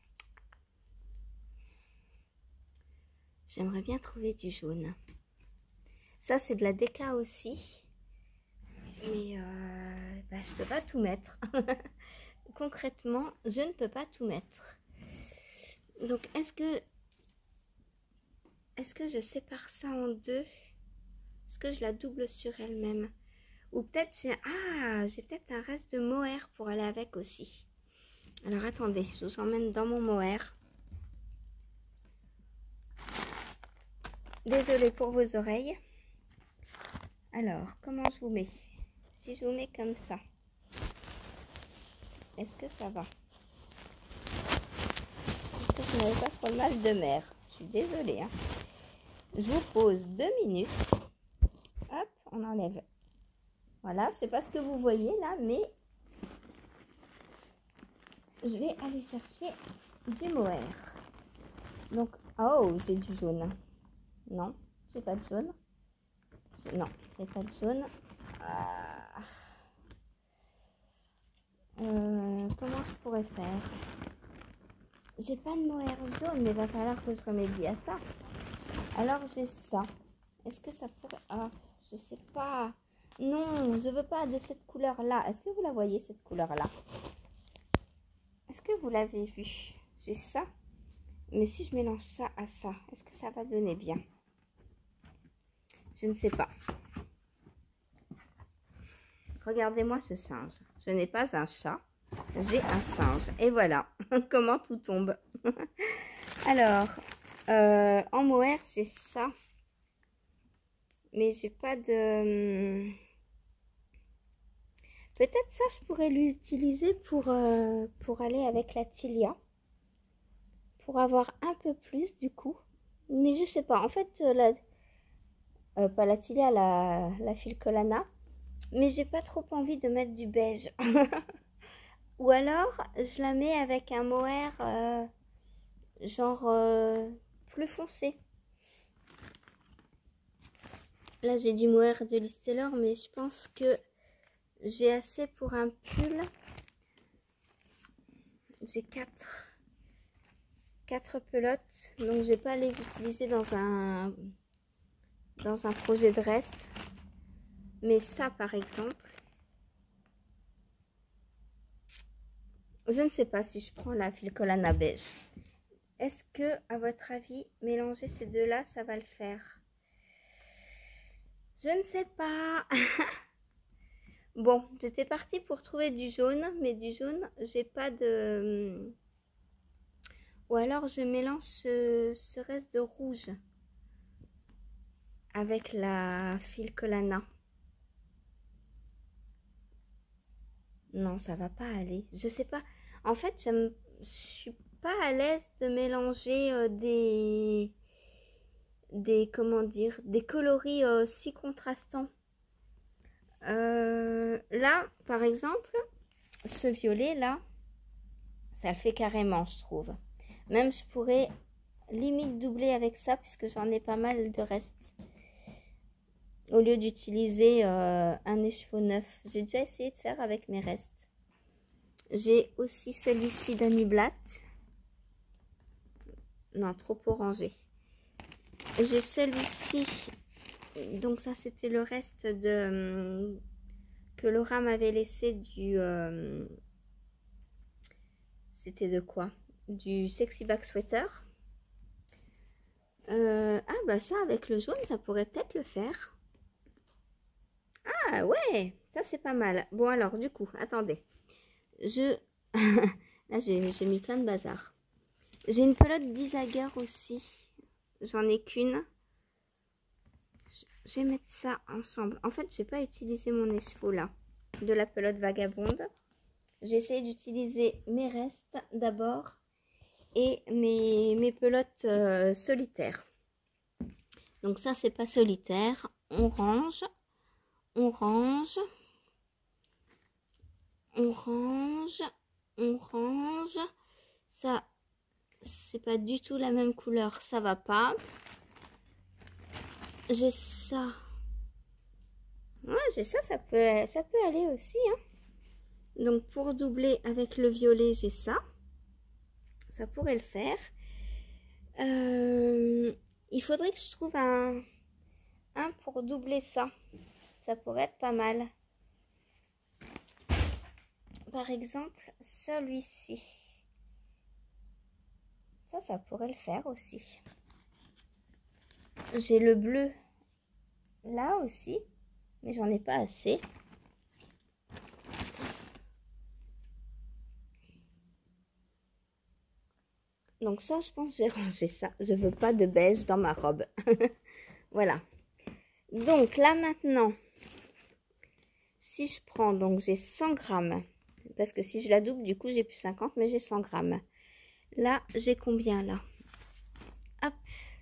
J'aimerais bien trouver du jaune. Ça, c'est de la déca aussi. Mais euh, bah, je ne peux pas tout mettre. Concrètement, je ne peux pas tout mettre. Donc, est-ce que... Est-ce que je sépare ça en deux? Est-ce que je la double sur elle-même? Ou peut-être j'ai... Ah, j'ai peut-être un reste de mohair pour aller avec aussi. Alors, attendez, je vous emmène dans mon mohair. Désolée pour vos oreilles. Alors, comment je vous mets? Si je vous mets comme ça, est-ce que ça va? Est-ce que vous n'avez pas trop mal de mer? Je suis désolée, hein. Je vous pose deux minutes. Hop, on enlève. Voilà, je ne sais pas ce que vous voyez là, mais je vais aller chercher du mohair. Donc, oh, j'ai du jaune. Non, j'ai pas de jaune. Non, j'ai pas de jaune. Ah. Euh, comment je pourrais faire? J'ai pas de mohair jaune, mais il va falloir que je remédie à ça. Alors j'ai ça. Est-ce que ça pourrait... Ah, je sais pas. Non, je veux pas de cette couleur-là. Est-ce que vous la voyez, cette couleur-là? Est-ce que vous l'avez vu? J'ai ça. Mais si je mélange ça à ça, est-ce que ça va donner bien? Je ne sais pas. Regardez-moi ce singe. Je n'ai pas un chat, j'ai un singe. Et voilà, comment tout tombe. Alors, euh, en mohair, j'ai ça. Mais j'ai pas de... Peut-être ça, je pourrais l'utiliser pour, euh, pour aller avec la Tilia. Pour avoir un peu plus, du coup. Mais je sais pas. En fait, la... Euh, pas la Tilia, la, la Filcolana. Mais j'ai pas trop envie de mettre du beige. Ou alors, je la mets avec un mohair euh, genre euh, plus foncé. Là, j'ai du mohair de Liz Taylor, mais je pense que j'ai assez pour un pull. J'ai quatre, quatre pelotes, donc je vais pas les utiliser dans un, dans un projet de reste. Mais ça, par exemple, je ne sais pas si je prends la Filcolana beige. Est-ce que, à votre avis, mélanger ces deux-là, ça va le faire? Je ne sais pas. Bon, j'étais partie pour trouver du jaune, mais du jaune, j'ai pas de... Ou alors, je mélange ce, ce reste de rouge avec la Filcolana. Non, ça va pas aller. Je sais pas. En fait, je suis pas à l'aise de mélanger euh, des... des... comment dire? Des coloris euh, si contrastants. Euh, là, par exemple, ce violet là, ça le fait carrément, je trouve. Même je pourrais limite doubler avec ça puisque j'en ai pas mal de reste. Au lieu d'utiliser euh, un écheveau neuf, j'ai déjà essayé de faire avec mes restes. J'ai aussi celui-ci d'Annie Blatt. Non, trop orangé. j'ai celui-ci. Donc ça, c'était le reste de que Laura m'avait laissé du... Euh, c'était de quoi? Du Sexy Back Sweater. Euh, ah bah ça, avec le jaune, ça pourrait peut-être le faire. Ah ouais, ça c'est pas mal. Bon alors, du coup, attendez. Je... Là, j'ai mis plein de bazar. J'ai une pelote d'Isager aussi. J'en ai qu'une. Je vais mettre ça ensemble. En fait, j'ai pas utilisé mon écheveau là. De la pelote vagabonde. J'ai essayé d'utiliser mes restes d'abord. Et mes, mes pelotes euh, solitaires. Donc ça, c'est pas solitaire. On range. On range. On range. On range. Ça, c'est pas du tout la même couleur. Ça va pas. J'ai ça. Ouais, j'ai ça. Ça peut, ça peut aller aussi. Hein. Donc, pour doubler avec le violet, j'ai ça. Ça pourrait le faire. Euh, il faudrait que je trouve un, un pour doubler ça. Ça pourrait être pas mal. Par exemple, celui-ci. Ça, ça pourrait le faire aussi. J'ai le bleu là aussi, mais j'en ai pas assez. Donc ça, je pense que je vais ranger ça. Je veux pas de beige dans ma robe. Voilà. Donc là maintenant, si je prends, donc j'ai cent grammes. Parce que si je la double, du coup, j'ai plus cinquante, mais j'ai cent grammes. Là, j'ai combien là? Hop.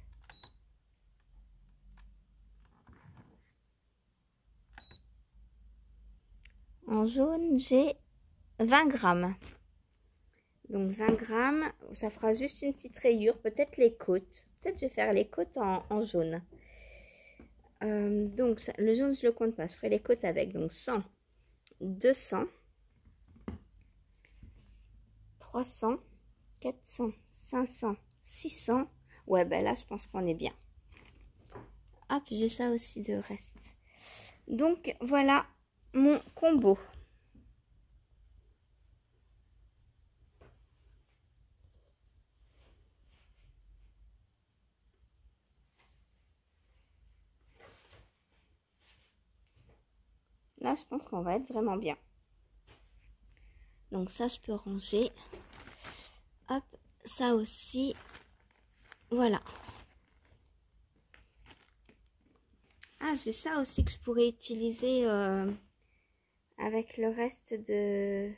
En jaune, j'ai vingt grammes. Donc vingt grammes, ça fera juste une petite rayure, peut-être les côtes. Peut-être je vais faire les côtes en, en jaune. Euh, donc ça, le jaune, je le compte pas, je ferai les côtes avec. Donc cent, deux cents, trois cents, quatre cents, cinq cents, six cents. Ouais, ben là, je pense qu'on est bien. Hop, j'ai ça aussi de reste. Donc voilà mon combo. Là, je pense qu'on va être vraiment bien. Donc ça, je peux ranger. Hop, ça aussi. Voilà. Ah, j'ai ça aussi que je pourrais utiliser euh, avec le reste de,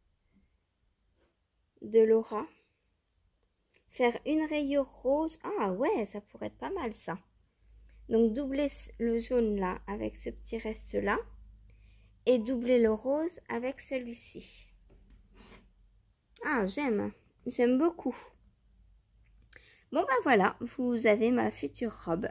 de Laura. Faire une rayure rose. Ah ouais, ça pourrait être pas mal ça. Donc doubler le jaune là avec ce petit reste là. Et doubler le rose avec celui-ci. Ah, j'aime. J'aime beaucoup. Bon ben voilà, vous avez ma future robe.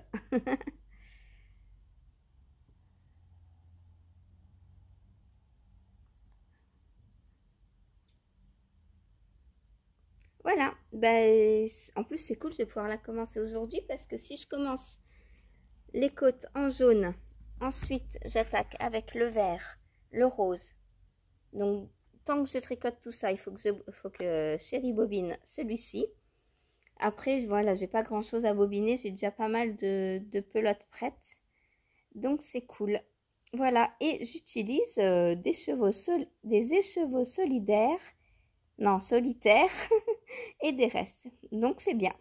Voilà. Ben, en plus, c'est cool, je vais pouvoir la commencer aujourd'hui parce que si je commence les côtes en jaune, ensuite j'attaque avec le vert, le rose. Donc, tant que je tricote tout ça, il faut que je faut que chérie bobine celui-ci. Après, voilà, j'ai pas grand chose à bobiner, j'ai déjà pas mal de, de pelotes prêtes. Donc, c'est cool. Voilà, et j'utilise euh, des, chevaux sol des écheveaux solidaires, non, solitaires, et des restes. Donc, c'est bien.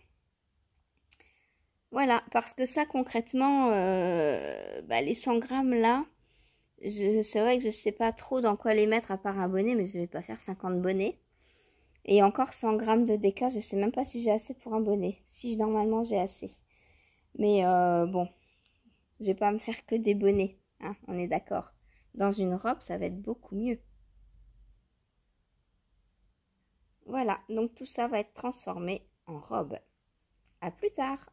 Voilà, parce que ça, concrètement, euh, bah, les cent grammes là, c'est vrai que je ne sais pas trop dans quoi les mettre à part un bonnet, mais je ne vais pas faire cinquante bonnets. Et encore cent grammes de déca, je ne sais même pas si j'ai assez pour un bonnet. Si normalement j'ai assez. Mais euh, bon, je vais pas me faire que des bonnets, hein, on est d'accord. Dans une robe, ça va être beaucoup mieux. Voilà, donc tout ça va être transformé en robe. À plus tard!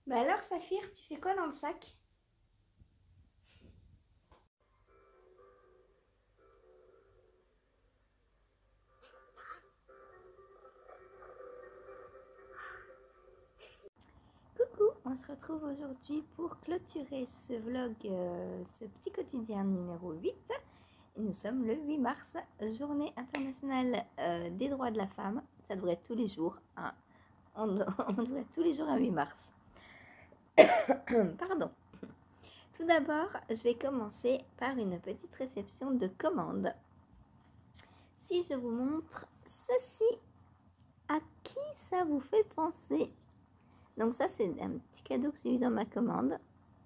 Bah alors, Saphir, tu fais quoi dans le sac? Coucou, on se retrouve aujourd'hui pour clôturer ce vlog, euh, ce petit quotidien numéro huit. Et nous sommes le huit mars, journée internationale euh, des droits de la femme. Ça devrait être tous les jours, hein. on, on devrait être tous les jours à huit mars. Pardon. Tout d'abord, je vais commencer par une petite réception de commande. Si je vous montre ceci, à qui ça vous fait penser? Donc ça, c'est un petit cadeau que j'ai eu dans ma commande.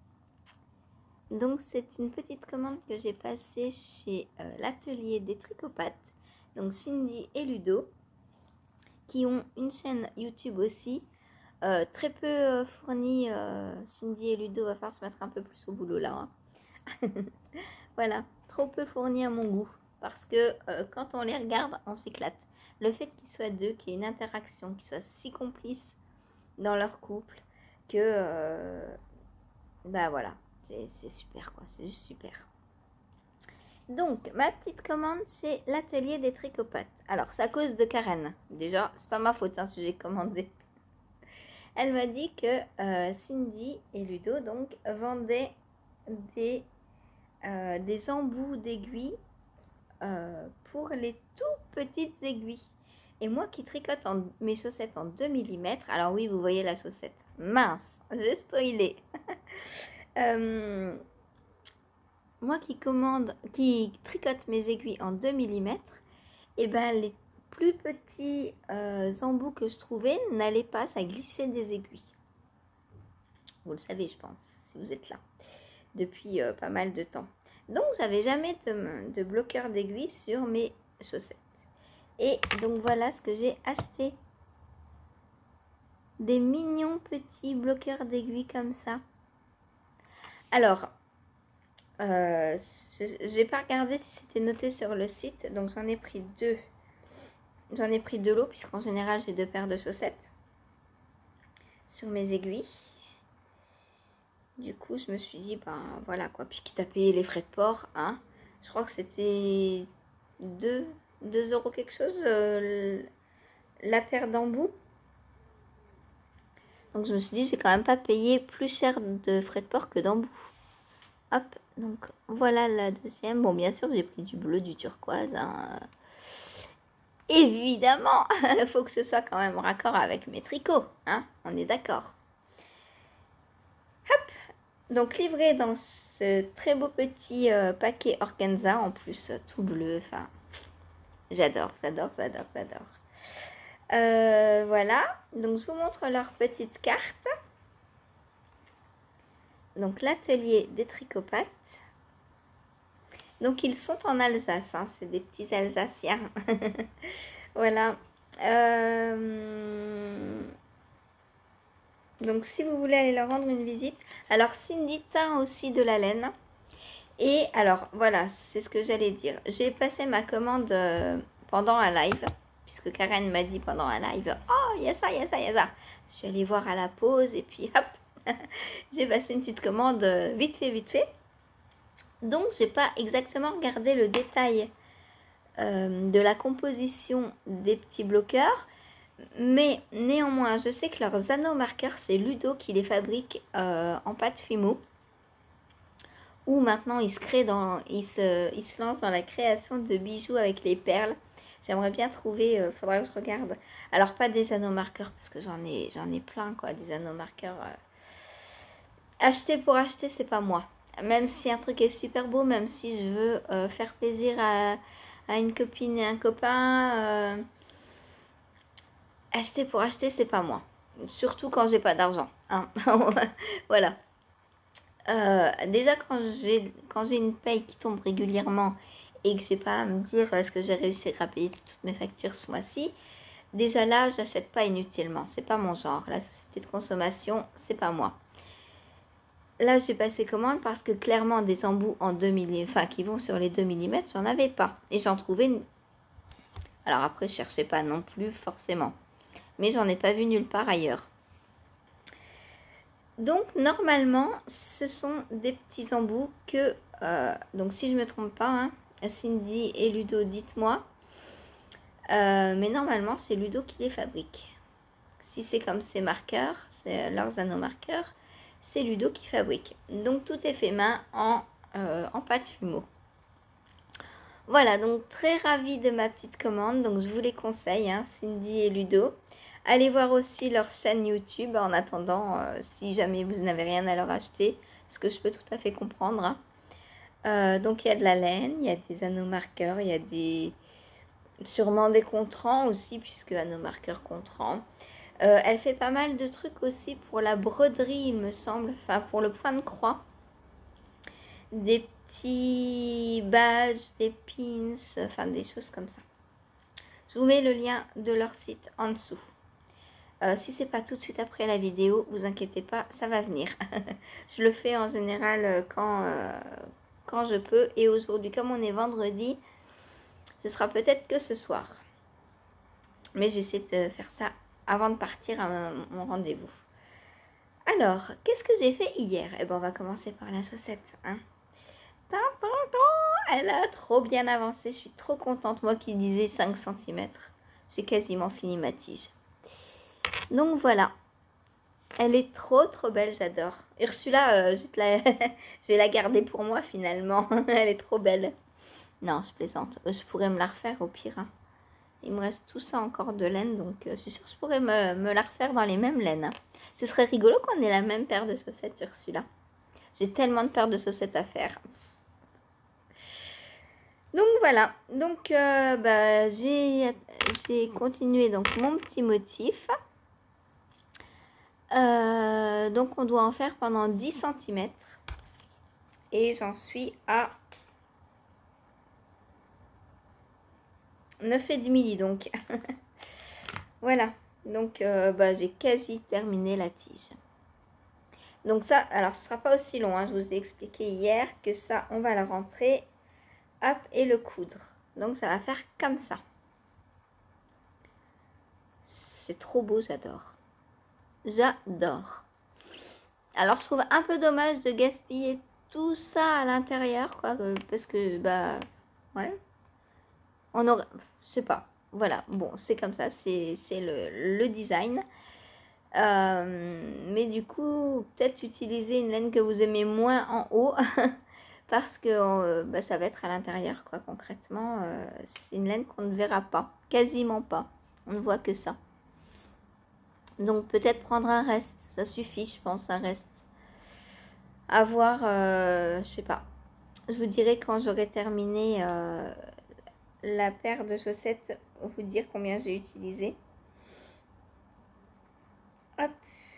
Donc c'est une petite commande que j'ai passée chez euh, l'atelier des tricopathes. Donc Cindy et Ludo, qui ont une chaîne YouTube aussi. Euh, très peu euh, fournie. euh, Cindy et Ludo, va falloir se mettre un peu plus au boulot là. Hein. Voilà, trop peu fourni à mon goût. Parce que euh, quand on les regarde, on s'éclate. Le fait qu'ils soient deux, qu'il y ait une interaction, qu'ils soient si complices dans leur couple, que... Euh, bah voilà, c'est super quoi, c'est juste super. Donc, ma petite commande chez l'atelier des tricopathes. Alors, c'est à cause de Karen. Déjà, c'est pas ma faute hein, si j'ai commandé. Elle m'a dit que euh, Cindy et Ludo donc vendaient des, euh, des embouts d'aiguilles euh, pour les tout petites aiguilles. Et moi qui tricote en, mes chaussettes en deux millimètres, alors oui, vous voyez la chaussette, mince, j'ai spoilé. euh, moi qui commande, qui tricote mes aiguilles en deux millimètres, et ben les plus petits euh, embouts que je trouvais n'allaient pas, ça glissait des aiguilles. Vous le savez, je pense, si vous êtes là depuis euh, pas mal de temps. Donc, j'avais jamais de, de bloqueur d'aiguille sur mes chaussettes. Et donc, voilà ce que j'ai acheté. Des mignons petits bloqueurs d'aiguille comme ça. Alors, euh, je n'ai pas regardé si c'était noté sur le site. Donc, j'en ai pris deux. J'en ai pris deux lots, puisqu'en général, j'ai deux paires de chaussettes sur mes aiguilles. Du coup, je me suis dit, ben voilà quoi. Puis quitte à payer les frais de port, hein. Je crois que c'était deux euros quelque chose euh, la paire d'embouts. Donc je me suis dit, je vais quand même pas payer plus cher de frais de port que d'embouts. Hop, donc voilà la deuxième. Bon, bien sûr, j'ai pris du bleu, du turquoise. Hein. Évidemment, il faut que ce soit quand même raccord avec mes tricots. Hein, on est d'accord. Hop, donc livré dans ce très beau petit euh, paquet organza, en plus tout bleu. Enfin, j'adore, j'adore, j'adore, j'adore. Euh, voilà, donc je vous montre leur petite carte. Donc l'atelier des tricopathes. Donc ils sont en Alsace, hein, c'est des petits Alsaciens. Voilà. Euh... Donc si vous voulez aller leur rendre une visite. Alors Cindy teint aussi de la laine. Et alors voilà, c'est ce que j'allais dire. J'ai passé ma commande euh, pendant un live. Puisque Karen m'a dit pendant un live, oh il y a ça, il y a ça, il y a ça. Je suis allée voir à la pause et puis hop, j'ai passé une petite commande euh, vite fait, vite fait. Donc j'ai pas exactement regardé le détail euh, de la composition des petits bloqueurs. Mais néanmoins, je sais que leurs anneaux marqueurs, c'est Ludo qui les fabrique euh, en pâte Fimo. Où maintenant il se crée dans, il se, il se lance dans la création de bijoux avec les perles. J'aimerais bien trouver, il euh, faudra que je regarde. Alors pas des anneaux marqueurs parce que j'en ai, j'en ai plein quoi, des anneaux marqueurs. Euh. Acheter pour acheter, c'est pas moi. Même si un truc est super beau, même si je veux euh, faire plaisir à, à une copine et un copain, euh, acheter pour acheter, c'est pas moi. Surtout quand j'ai pas d'argent. Hein. Voilà. Euh, déjà quand j'ai quand j'ai une paye qui tombe régulièrement et que j'ai pas à me dire est-ce que j'ai réussi à payer toutes mes factures ce mois-ci, déjà là j'achète pas inutilement, c'est pas mon genre. La société de consommation, c'est pas moi. Là j'ai passé commande parce que clairement des embouts en deux millimètres, enfin qui vont sur les deux millimètres, j'en avais pas et j'en trouvais une... Alors après je cherchais pas non plus forcément, mais j'en ai pas vu nulle part ailleurs. Donc normalement ce sont des petits embouts que, euh, donc si je me trompe pas, hein, Cindy et Ludo, dites-moi, euh, mais normalement c'est Ludo qui les fabrique. Si c'est comme ces marqueurs, c'est leurs anneaux marqueurs, c'est Ludo qui fabrique. Donc tout est fait main en, euh, en pâte Fumo. Voilà, donc très ravie de ma petite commande, donc je vous les conseille, hein, Cindy et Ludo. Allez voir aussi leur chaîne YouTube en attendant, euh, si jamais vous n'avez rien à leur acheter, ce que je peux tout à fait comprendre. Hein. Euh, donc il y a de la laine, il y a des anneaux marqueurs, il y a des sûrement des contrants aussi, puisque anneaux marqueurs contrants. Euh, elle fait pas mal de trucs aussi pour la broderie, il me semble, enfin pour le point de croix. Des petits badges, des pins, enfin des choses comme ça. Je vous mets le lien de leur site en dessous. Euh, si c'est pas tout de suite après la vidéo, vous inquiétez pas, ça va venir. Je le fais en général quand, euh, quand je peux. Et aujourd'hui, comme on est vendredi, ce sera peut-être que ce soir. Mais j'essaie de faire ça avant de partir à mon rendez-vous. Alors, qu'est-ce que j'ai fait hier? Eh ben, on va commencer par la chaussette. Hein. Elle a trop bien avancé. Je suis trop contente. Moi qui disais cinq centimètres. J'ai quasiment fini ma tige. Donc voilà. Elle est trop trop belle, j'adore. Ursula, euh, je, la... je vais la garder pour moi finalement. Elle est trop belle. Non, je plaisante. Je pourrais me la refaire au pire. Hein. Il me reste tout ça encore de laine, donc euh, je suis sûre que je pourrais me, me la refaire dans les mêmes laines. Hein. Ce serait rigolo qu'on ait la même paire de chaussettes, Ursula. J'ai tellement de paires de chaussettes à faire. Donc voilà, donc euh, bah, j'ai continué donc mon petit motif. Euh, donc on doit en faire pendant dix centimètres. Et j'en suis à neuf virgule cinq milli donc. Voilà, donc euh, bah, j'ai quasi terminé la tige. Donc ça, alors ce sera pas aussi long, hein, je vous ai expliqué hier que ça, on va la rentrer, hop, et le coudre. Donc ça va faire comme ça. C'est trop beau, j'adore. J'adore. Alors je trouve un peu dommage de gaspiller tout ça à l'intérieur, quoi, parce que, bah, ouais, on aurait, je sais pas, voilà, bon, c'est comme ça, c'est le, le design. Euh, mais du coup, peut-être utiliser une laine que vous aimez moins en haut, parce que euh, bah, ça va être à l'intérieur, quoi, concrètement. Euh, c'est une laine qu'on ne verra pas, quasiment pas, on ne voit que ça. Donc peut-être prendre un reste, ça suffit, je pense, un reste. À voir, euh, je sais pas. Je vous dirai quand j'aurai terminé euh, la paire de chaussettes, vous dire combien j'ai utilisé. Hop.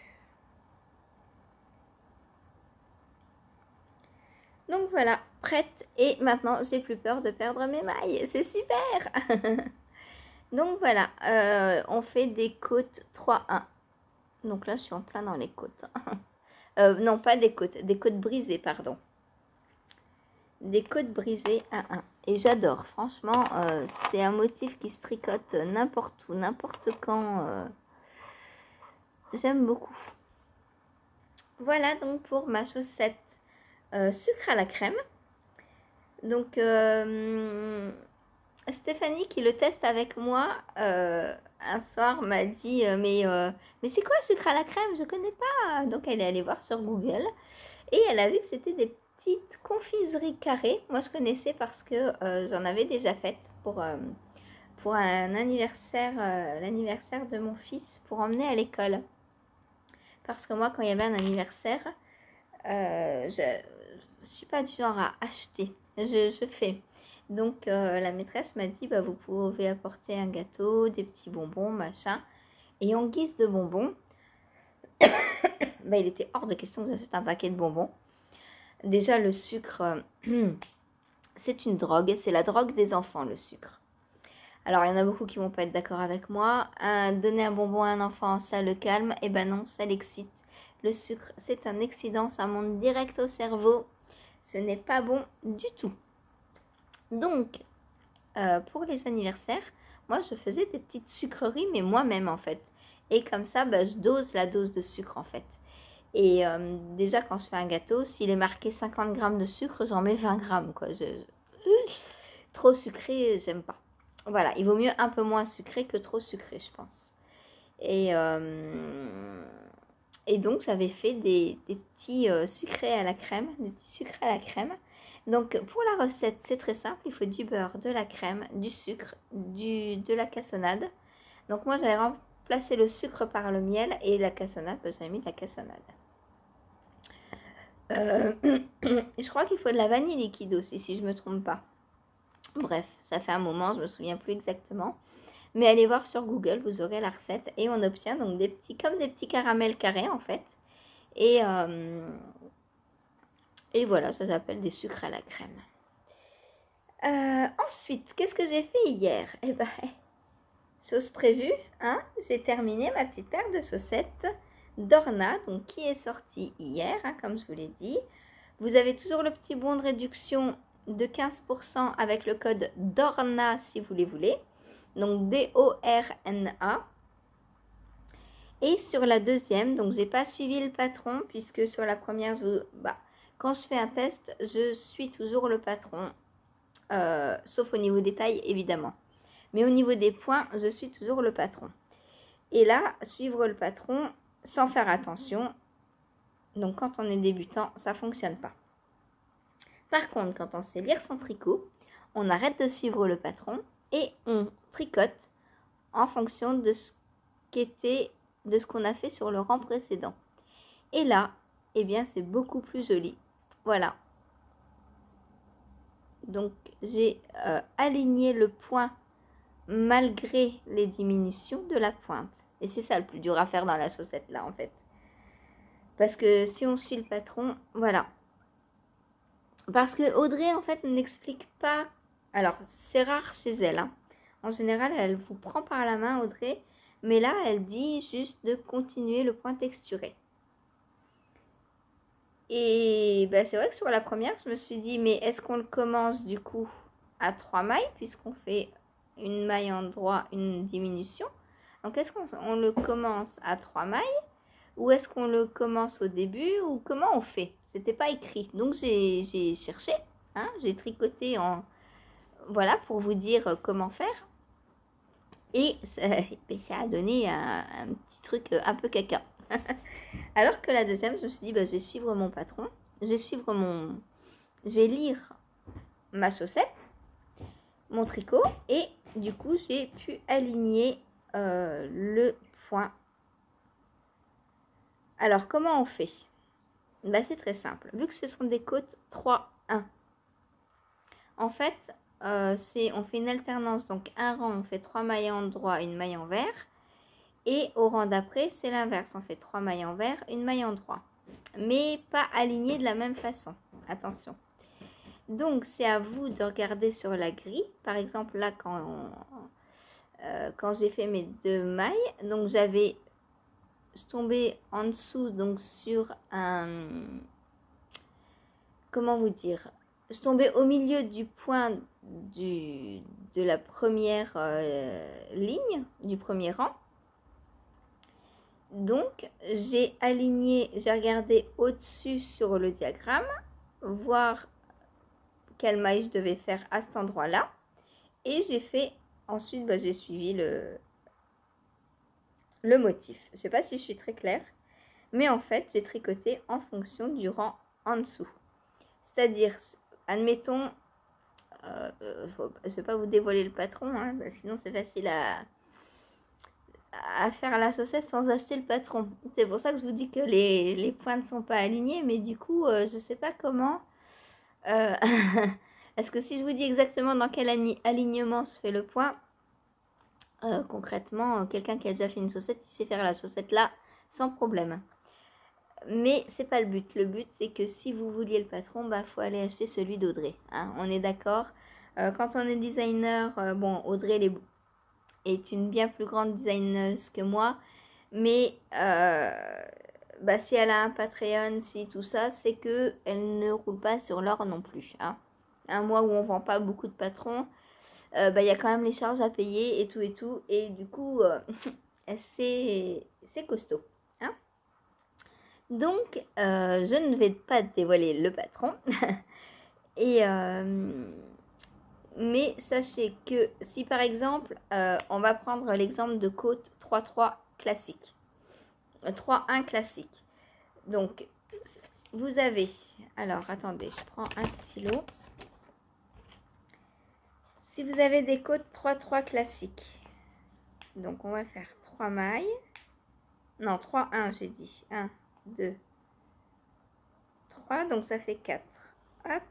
Donc voilà, prête. Et maintenant, j'ai plus peur de perdre mes mailles. C'est super. Donc voilà, euh, on fait des côtes trois un. Donc là, je suis en plein dans les côtes. euh, non, pas des côtes, des côtes brisées, pardon. Des côtes brisées à un. Et j'adore, franchement, euh, c'est un motif qui se tricote n'importe où, n'importe quand. Euh, J'aime beaucoup. Voilà donc pour ma chaussette euh, sucre à la crème. Donc, euh, Stéphanie qui le teste avec moi, euh, un soir m'a dit euh, mais, euh, mais c'est quoi sucre à la crème? Je connais pas. Donc elle est allée voir sur Google et elle a vu que c'était des petites confiseries carrées. Moi je connaissais parce que euh, j'en avais déjà faites pour, euh, pour un anniversaire, euh, l'anniversaire de mon fils pour emmener à l'école. Parce que moi quand il y avait un anniversaire, euh, je ne suis pas du genre à acheter, je, je fais. Donc euh, la maîtresse m'a dit, bah, vous pouvez apporter un gâteau, des petits bonbons, machin. Et en guise de bonbons, bah, il était hors de question que j'achète un paquet de bonbons. Déjà le sucre, euh, c'est une drogue, c'est la drogue des enfants le sucre. Alors il y en a beaucoup qui vont pas être d'accord avec moi. Euh, donner un bonbon à un enfant, ça le calme. Et ben non, ça l'excite. Le sucre, c'est un excitant, ça monte direct au cerveau. Ce n'est pas bon du tout. Donc, euh, pour les anniversaires, moi je faisais des petites sucreries, mais moi-même en fait. Et comme ça, bah, je dose la dose de sucre en fait. Et euh, déjà, quand je fais un gâteau, s'il est marqué cinquante grammes de sucre, j'en mets vingt grammes, quoi. Je, je... Trop sucré, j'aime pas. Voilà, il vaut mieux un peu moins sucré que trop sucré, je pense. Et, euh, et donc, j'avais fait des, des petits euh, sucrés à la crème, des petits sucrés à la crème. Donc, pour la recette, c'est très simple. Il faut du beurre, de la crème, du sucre, du, de la cassonade. Donc, moi, j'avais remplacé le sucre par le miel et la cassonade, ben, j'avais mis de la cassonade. Euh, je crois qu'il faut de la vanille liquide aussi, si je ne me trompe pas. Bref, ça fait un moment, je ne me souviens plus exactement. Mais allez voir sur Google, vous aurez la recette. Et on obtient donc des petits, comme des petits caramels carrés en fait. Et, euh, et voilà, ça s'appelle des sucres à la crème. Euh, ensuite, qu'est-ce que j'ai fait hier? Eh ben, chose prévue, hein, j'ai terminé ma petite paire de chaussettes Dorna, donc qui est sortie hier, hein, comme je vous l'ai dit. Vous avez toujours le petit bon de réduction de quinze pour cent avec le code DORNA si vous les voulez. Donc D O R N A. Et sur la deuxième, donc j'ai pas suivi le patron puisque sur la première, je, bah, quand je fais un test, je suis toujours le patron. Euh, sauf au niveau des tailles évidemment. Mais au niveau des points, je suis toujours le patron. Et là, suivre le patron sans faire attention. Donc quand on est débutant, ça ne fonctionne pas. Par contre, quand on sait lire son tricot, on arrête de suivre le patron et on tricote en fonction de ce qu'était, de ce qu'on a fait sur le rang précédent. Et là, eh bien, c'est beaucoup plus joli. Voilà. Donc, j'ai euh, aligné le point malgré les diminutions de la pointe. Et c'est ça le plus dur à faire dans la chaussette là en fait. Parce que si on suit le patron, voilà. Parce que Audrey en fait n'explique pas. Alors c'est rare chez elle. Hein. En général elle vous prend par la main Audrey. Mais là elle dit juste de continuer le point texturé. Et ben, c'est vrai que sur la première je me suis dit mais est-ce qu'on le commence du coup à trois mailles puisqu'on fait une maille en droit, une diminution. Donc est-ce qu'on le commence à trois mailles ou est-ce qu'on le commence au début ou comment on fait? C'était pas écrit. Donc j'ai cherché, hein, j'ai tricoté en voilà pour vous dire comment faire. Et ça, ça a donné un, un petit truc un peu caca. Alors que la deuxième, je me suis dit, bah, je vais suivre mon patron. Je vais suivre mon... Je vais lire ma chaussette, mon tricot. Et du coup, j'ai pu aligner euh, le point. Alors, comment on fait? Bah, c'est très simple. Vu que ce sont des côtes trois un. En fait, euh, on fait une alternance. Donc, un rang, on fait trois mailles en droit, une maille en vert. Et au rang d'après, c'est l'inverse. On fait trois mailles en vert, une maille en droit. Mais pas alignées de la même façon. Attention. Donc, c'est à vous de regarder sur la grille. Par exemple, là, quand, euh, quand j'ai fait mes deux mailles, donc j'avais tombé en dessous, donc sur un... Comment vous dire? Je tombais au milieu du point du, de la première euh, ligne, du premier rang. Donc, j'ai aligné, j'ai regardé au-dessus sur le diagramme, voir quelle maille je devais faire à cet endroit-là. Et j'ai fait, ensuite, bah, j'ai suivi le, le motif. Je ne sais pas si je suis très claire, mais en fait, j'ai tricoté en fonction du rang en dessous. C'est-à-dire, admettons, euh, faut, je ne vais pas vous dévoiler le patron, hein, bah, sinon c'est facile à... à faire la chaussette sans acheter le patron. C'est pour ça que je vous dis que les, les points ne sont pas alignés, mais du coup, euh, je ne sais pas comment. Euh, Est-ce que si je vous dis exactement dans quel alignement se fait le point, euh, concrètement, quelqu'un qui a déjà fait une chaussette, il sait faire la chaussette là sans problème. Mais c'est pas le but. Le but, c'est que si vous vouliez le patron, bah faut aller acheter celui d'Audrey. Hein, on est d'accord. Euh, quand on est designer, euh, bon, Audrey les est une bien plus grande designeuse que moi, mais euh, bah, si elle a un Patreon, si tout ça, c'est que elle ne roule pas sur l'or non plus. Hein. Un mois où on vend pas beaucoup de patrons, il euh, bah, y a quand même les charges à payer et tout et tout, et du coup, euh, c'est costaud. Hein. Donc, euh, je ne vais pas dévoiler le patron. Et, euh, mais sachez que si par exemple, euh, on va prendre l'exemple de côte trois trois classique. trois un classique. Donc, vous avez... Alors, attendez, je prends un stylo. Si vous avez des côtes trois trois classiques, donc on va faire trois mailles. Non, trois un, j'ai dit. un, deux, trois, donc ça fait quatre. Hop.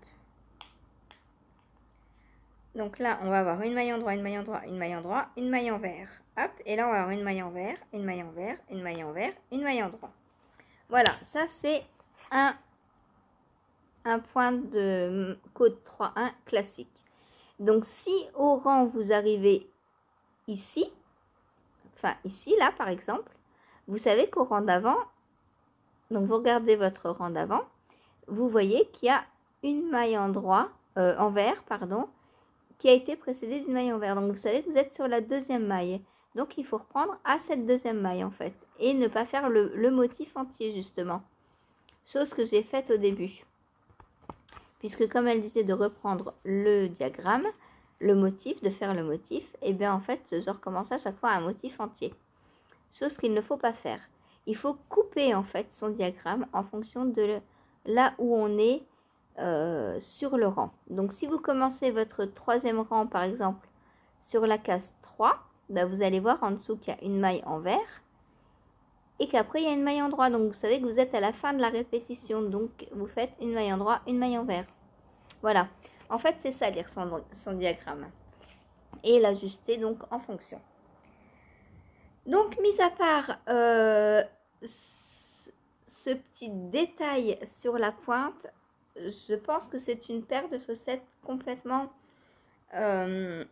Donc là, on va avoir une maille en droit, une maille en droit, une maille en droit, une maille en vert. Hop. Et là, on va avoir une maille en vert, une maille en vert, une maille en vert, une maille en droit. Voilà, ça c'est un, un point de côte trois un classique. Donc si au rang vous arrivez ici, enfin ici, là par exemple, vous savez qu'au rang d'avant, donc vous regardez votre rang d'avant, vous voyez qu'il y a une maille en droit, euh, en vert, pardon, qui a été précédée d'une maille en vert. Donc vous savez que vous êtes sur la deuxième maille. Donc il faut reprendre à cette deuxième maille en fait. Et ne pas faire le, le motif entier justement. Chose que j'ai faite au début. Puisque comme elle disait de reprendre le diagramme, le motif, de faire le motif, et bien en fait je recommence à chaque fois un motif entier. Chose qu'il ne faut pas faire. Il faut couper en fait son diagramme en fonction de là où on est euh, sur le rang. Donc si vous commencez votre troisième rang par exemple sur la case trois, ben, vous allez voir en dessous qu'il y a une maille en vert et qu'après il y a une maille en droit. Donc vous savez que vous êtes à la fin de la répétition. Donc vous faites une maille en droit, une maille en vert. Voilà. En fait c'est ça lire son, son diagramme. Et l'ajuster donc en fonction. Donc, mis à part euh, ce petit détail sur la pointe, je pense que c'est une paire de chaussettes complètement euh,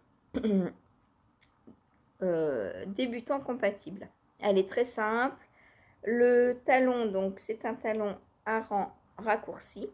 euh, débutant compatible. Elle est très simple. Le talon, donc c'est un talon à rang raccourci.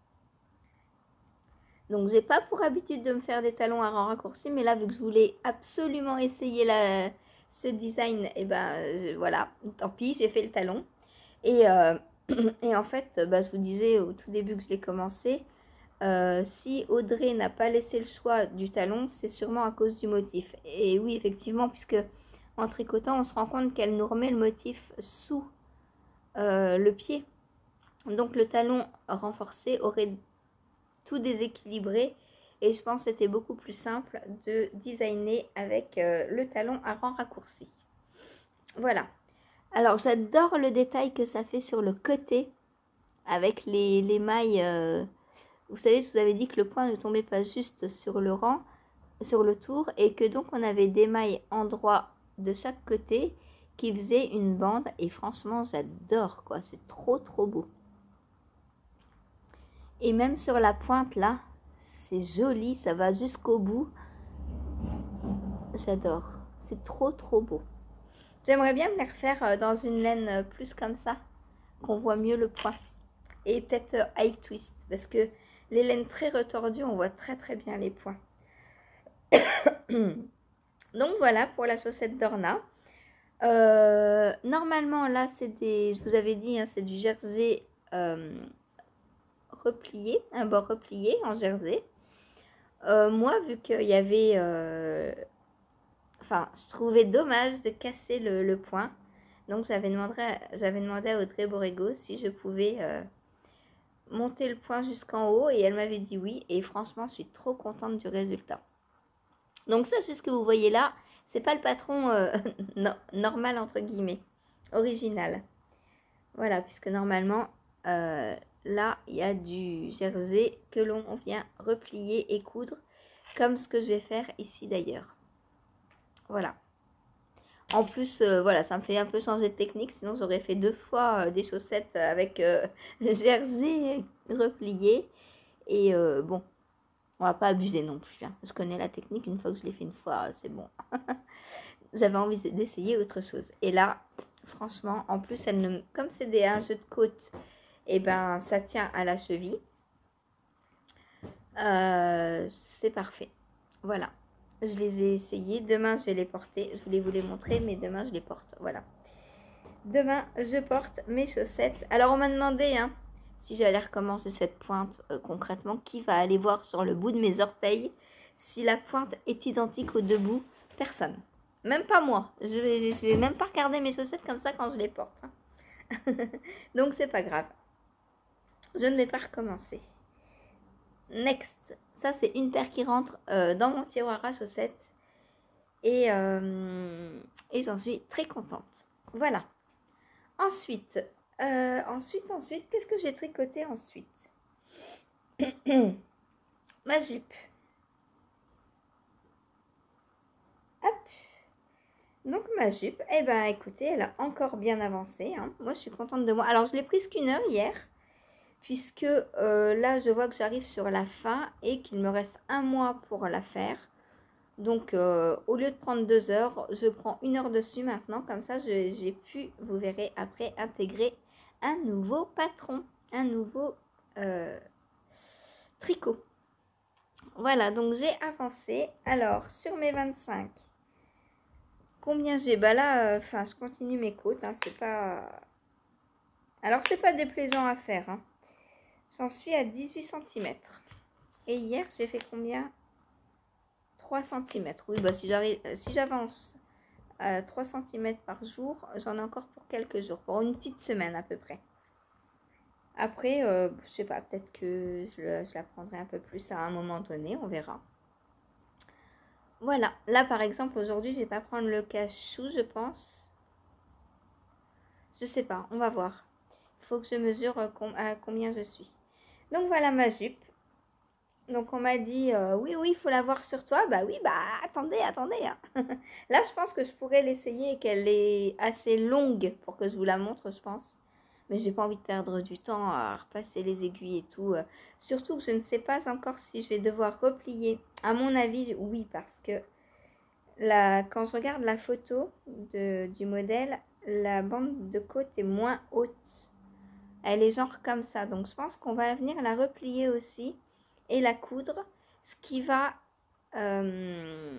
Donc, j'ai pas pour habitude de me faire des talons à rang raccourci, mais là, vu que je voulais absolument essayer la... ce design, et ben je, voilà, tant pis, j'ai fait le talon. Et, euh, et en fait, bah, je vous disais au tout début que je l'ai commencé, euh, si Audrey n'a pas laissé le choix du talon, c'est sûrement à cause du motif. Et oui, effectivement, puisque en tricotant, on se rend compte qu'elle nous remet le motif sous euh, le pied. Donc le talon renforcé aurait tout déséquilibré. Et je pense que c'était beaucoup plus simple de designer avec euh, le talon à rang raccourci. Voilà. Alors, j'adore le détail que ça fait sur le côté avec les, les mailles. Euh, vous savez, je vous avais dit que le point ne tombait pas juste sur le rang, sur le tour, et que donc on avait des mailles en droit de chaque côté qui faisaient une bande. Et franchement, j'adore, quoi. C'est trop, trop beau. Et même sur la pointe, là, c'est joli, ça va jusqu'au bout. J'adore. C'est trop, trop beau. J'aimerais bien me les refaire dans une laine plus comme ça, qu'on voit mieux le point. Et peut-être high twist, parce que les laines très retordues, on voit très très bien les points. Donc voilà pour la chaussette d'Orna. Euh, normalement, là, c'est des, je vous avais dit, hein, c'est du jersey euh, replié, un bord replié en jersey. Euh, moi, vu qu'il y avait... Euh, enfin, je trouvais dommage de casser le, le point. Donc, j'avais demandé, j'avais demandé à Audrey Borrego si je pouvais euh, monter le point jusqu'en haut. Et elle m'avait dit oui. Et franchement, je suis trop contente du résultat. Donc, ça, c'est ce que vous voyez là. C'est pas le patron euh, no normal, entre guillemets, original. Voilà, puisque normalement, euh, là, il y a du jersey que l'on vient replier et coudre. Comme ce que je vais faire ici d'ailleurs. Voilà. En plus, euh, voilà, ça me fait un peu changer de technique. Sinon, j'aurais fait deux fois euh, des chaussettes avec euh, jersey replié. Et euh, bon, on va pas abuser non plus. Hein. Je connais la technique. Une fois que je l'ai fait une fois, c'est bon. J'avais envie d'essayer autre chose. Et là, franchement, en plus, elle ne, comme c'est des un jeu de côte, et ben, ça tient à la cheville. Euh, c'est parfait. Voilà. Je les ai essayés. Demain, je vais les porter. Je voulais vous les montrer, mais demain, je les porte. Voilà. demain, je porte mes chaussettes. Alors, on m'a demandé hein, si j'allais recommencer cette pointe euh, concrètement. Qui va aller voir sur le bout de mes orteils si la pointe est identique aux deux bouts? Personne. Même pas moi. Je vais, je vais même pas regarder mes chaussettes comme ça quand je les porte. Hein. Donc, c'est pas grave. Je ne vais pas recommencer. Next. Ça, c'est une paire qui rentre euh, dans mon tiroir à chaussettes. Et, euh, et j'en suis très contente. Voilà. Ensuite, euh, ensuite, ensuite, qu'est-ce que j'ai tricoté ensuite? Ma jupe. Hop. Donc ma jupe, eh ben écoutez, elle a encore bien avancé. Hein. Moi, je suis contente de moi. Alors, je l'ai prise qu'une heure hier, puisque euh, là, je vois que j'arrive sur la fin et qu'il me reste un mois pour la faire. Donc, euh, au lieu de prendre deux heures, je prends une heure dessus maintenant. Comme ça, j'ai pu, vous verrez après, intégrer un nouveau patron, un nouveau euh, tricot. Voilà, donc j'ai avancé. Alors, sur mes vingt-cinq, combien j'ai? Bah là, enfin, euh, je continue mes côtes. Hein, c'est pas... Alors, c'est pas déplaisant à faire. Hein. J'en suis à dix-huit centimètres. Et hier, j'ai fait combien? trois centimètres. Oui, bah si j'arrive, si j'avance à trois centimètres par jour, j'en ai encore pour quelques jours, pour une petite semaine à peu près. Après, euh, je sais pas, peut-être que je, je la prendrai un peu plus à un moment donné, on verra. Voilà, là par exemple, aujourd'hui, je vais pas prendre le cachou, je pense. Je sais pas, on va voir. Il faut que je mesure à combien je suis. Donc voilà ma jupe. Donc on m'a dit, euh, oui, oui, il faut la voir sur toi. Bah oui, bah attendez, attendez. Hein. Là, je pense que je pourrais l'essayer et qu'elle est assez longue pour que je vous la montre, je pense. Mais j'ai pas envie de perdre du temps à repasser les aiguilles et tout. Surtout que je ne sais pas encore si je vais devoir replier. À mon avis, oui, parce que la, quand je regarde la photo de, du modèle, la bande de côte est moins haute. Elle est genre comme ça. Donc je pense qu'on va venir la replier aussi et la coudre, ce qui va euh,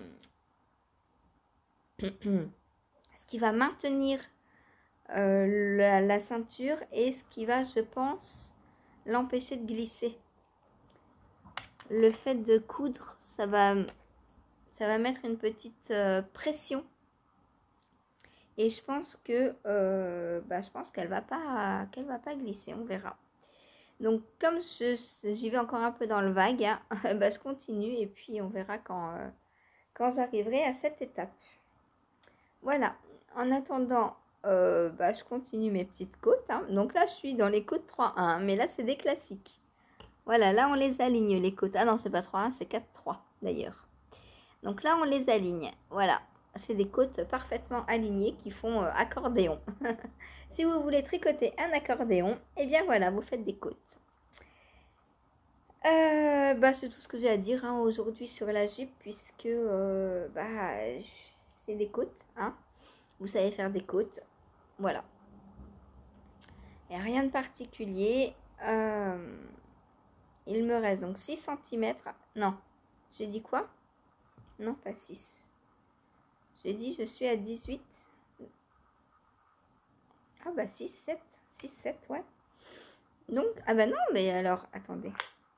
ce qui va maintenir euh, la, la ceinture et ce qui va, je pense, l'empêcher de glisser. Le fait de coudre, ça va ça va mettre une petite euh, pression et je pense que euh, bah, je pense qu'elle va pas qu'elle va pas glisser, on verra. Donc, comme j'y vais encore un peu dans le vague, hein, bah, je continue et puis on verra quand, euh, quand j'arriverai à cette étape. Voilà. En attendant, euh, bah, je continue mes petites côtes. Hein. Donc là, je suis dans les côtes trois un, mais là, c'est des classiques. Voilà, là, on les aligne, les côtes. Ah non, c'est pas trois un, c'est quatre trois, d'ailleurs. Donc là, on les aligne. Voilà. C'est des côtes parfaitement alignées qui font euh, accordéon. Si vous voulez tricoter un accordéon, eh bien voilà, vous faites des côtes. Euh, bah, c'est tout ce que j'ai à dire hein, aujourd'hui sur la jupe, puisque euh, bah, c'est des côtes. Hein. Vous savez faire des côtes. Voilà. Il n'y a rien de particulier. Euh, il me reste donc six centimètres. Non, j'ai dit quoi? Non, pas six. J'ai dit je suis à dix-huit. Ah bah six, sept. six, sept, ouais. Donc, ah bah non, mais alors, attendez.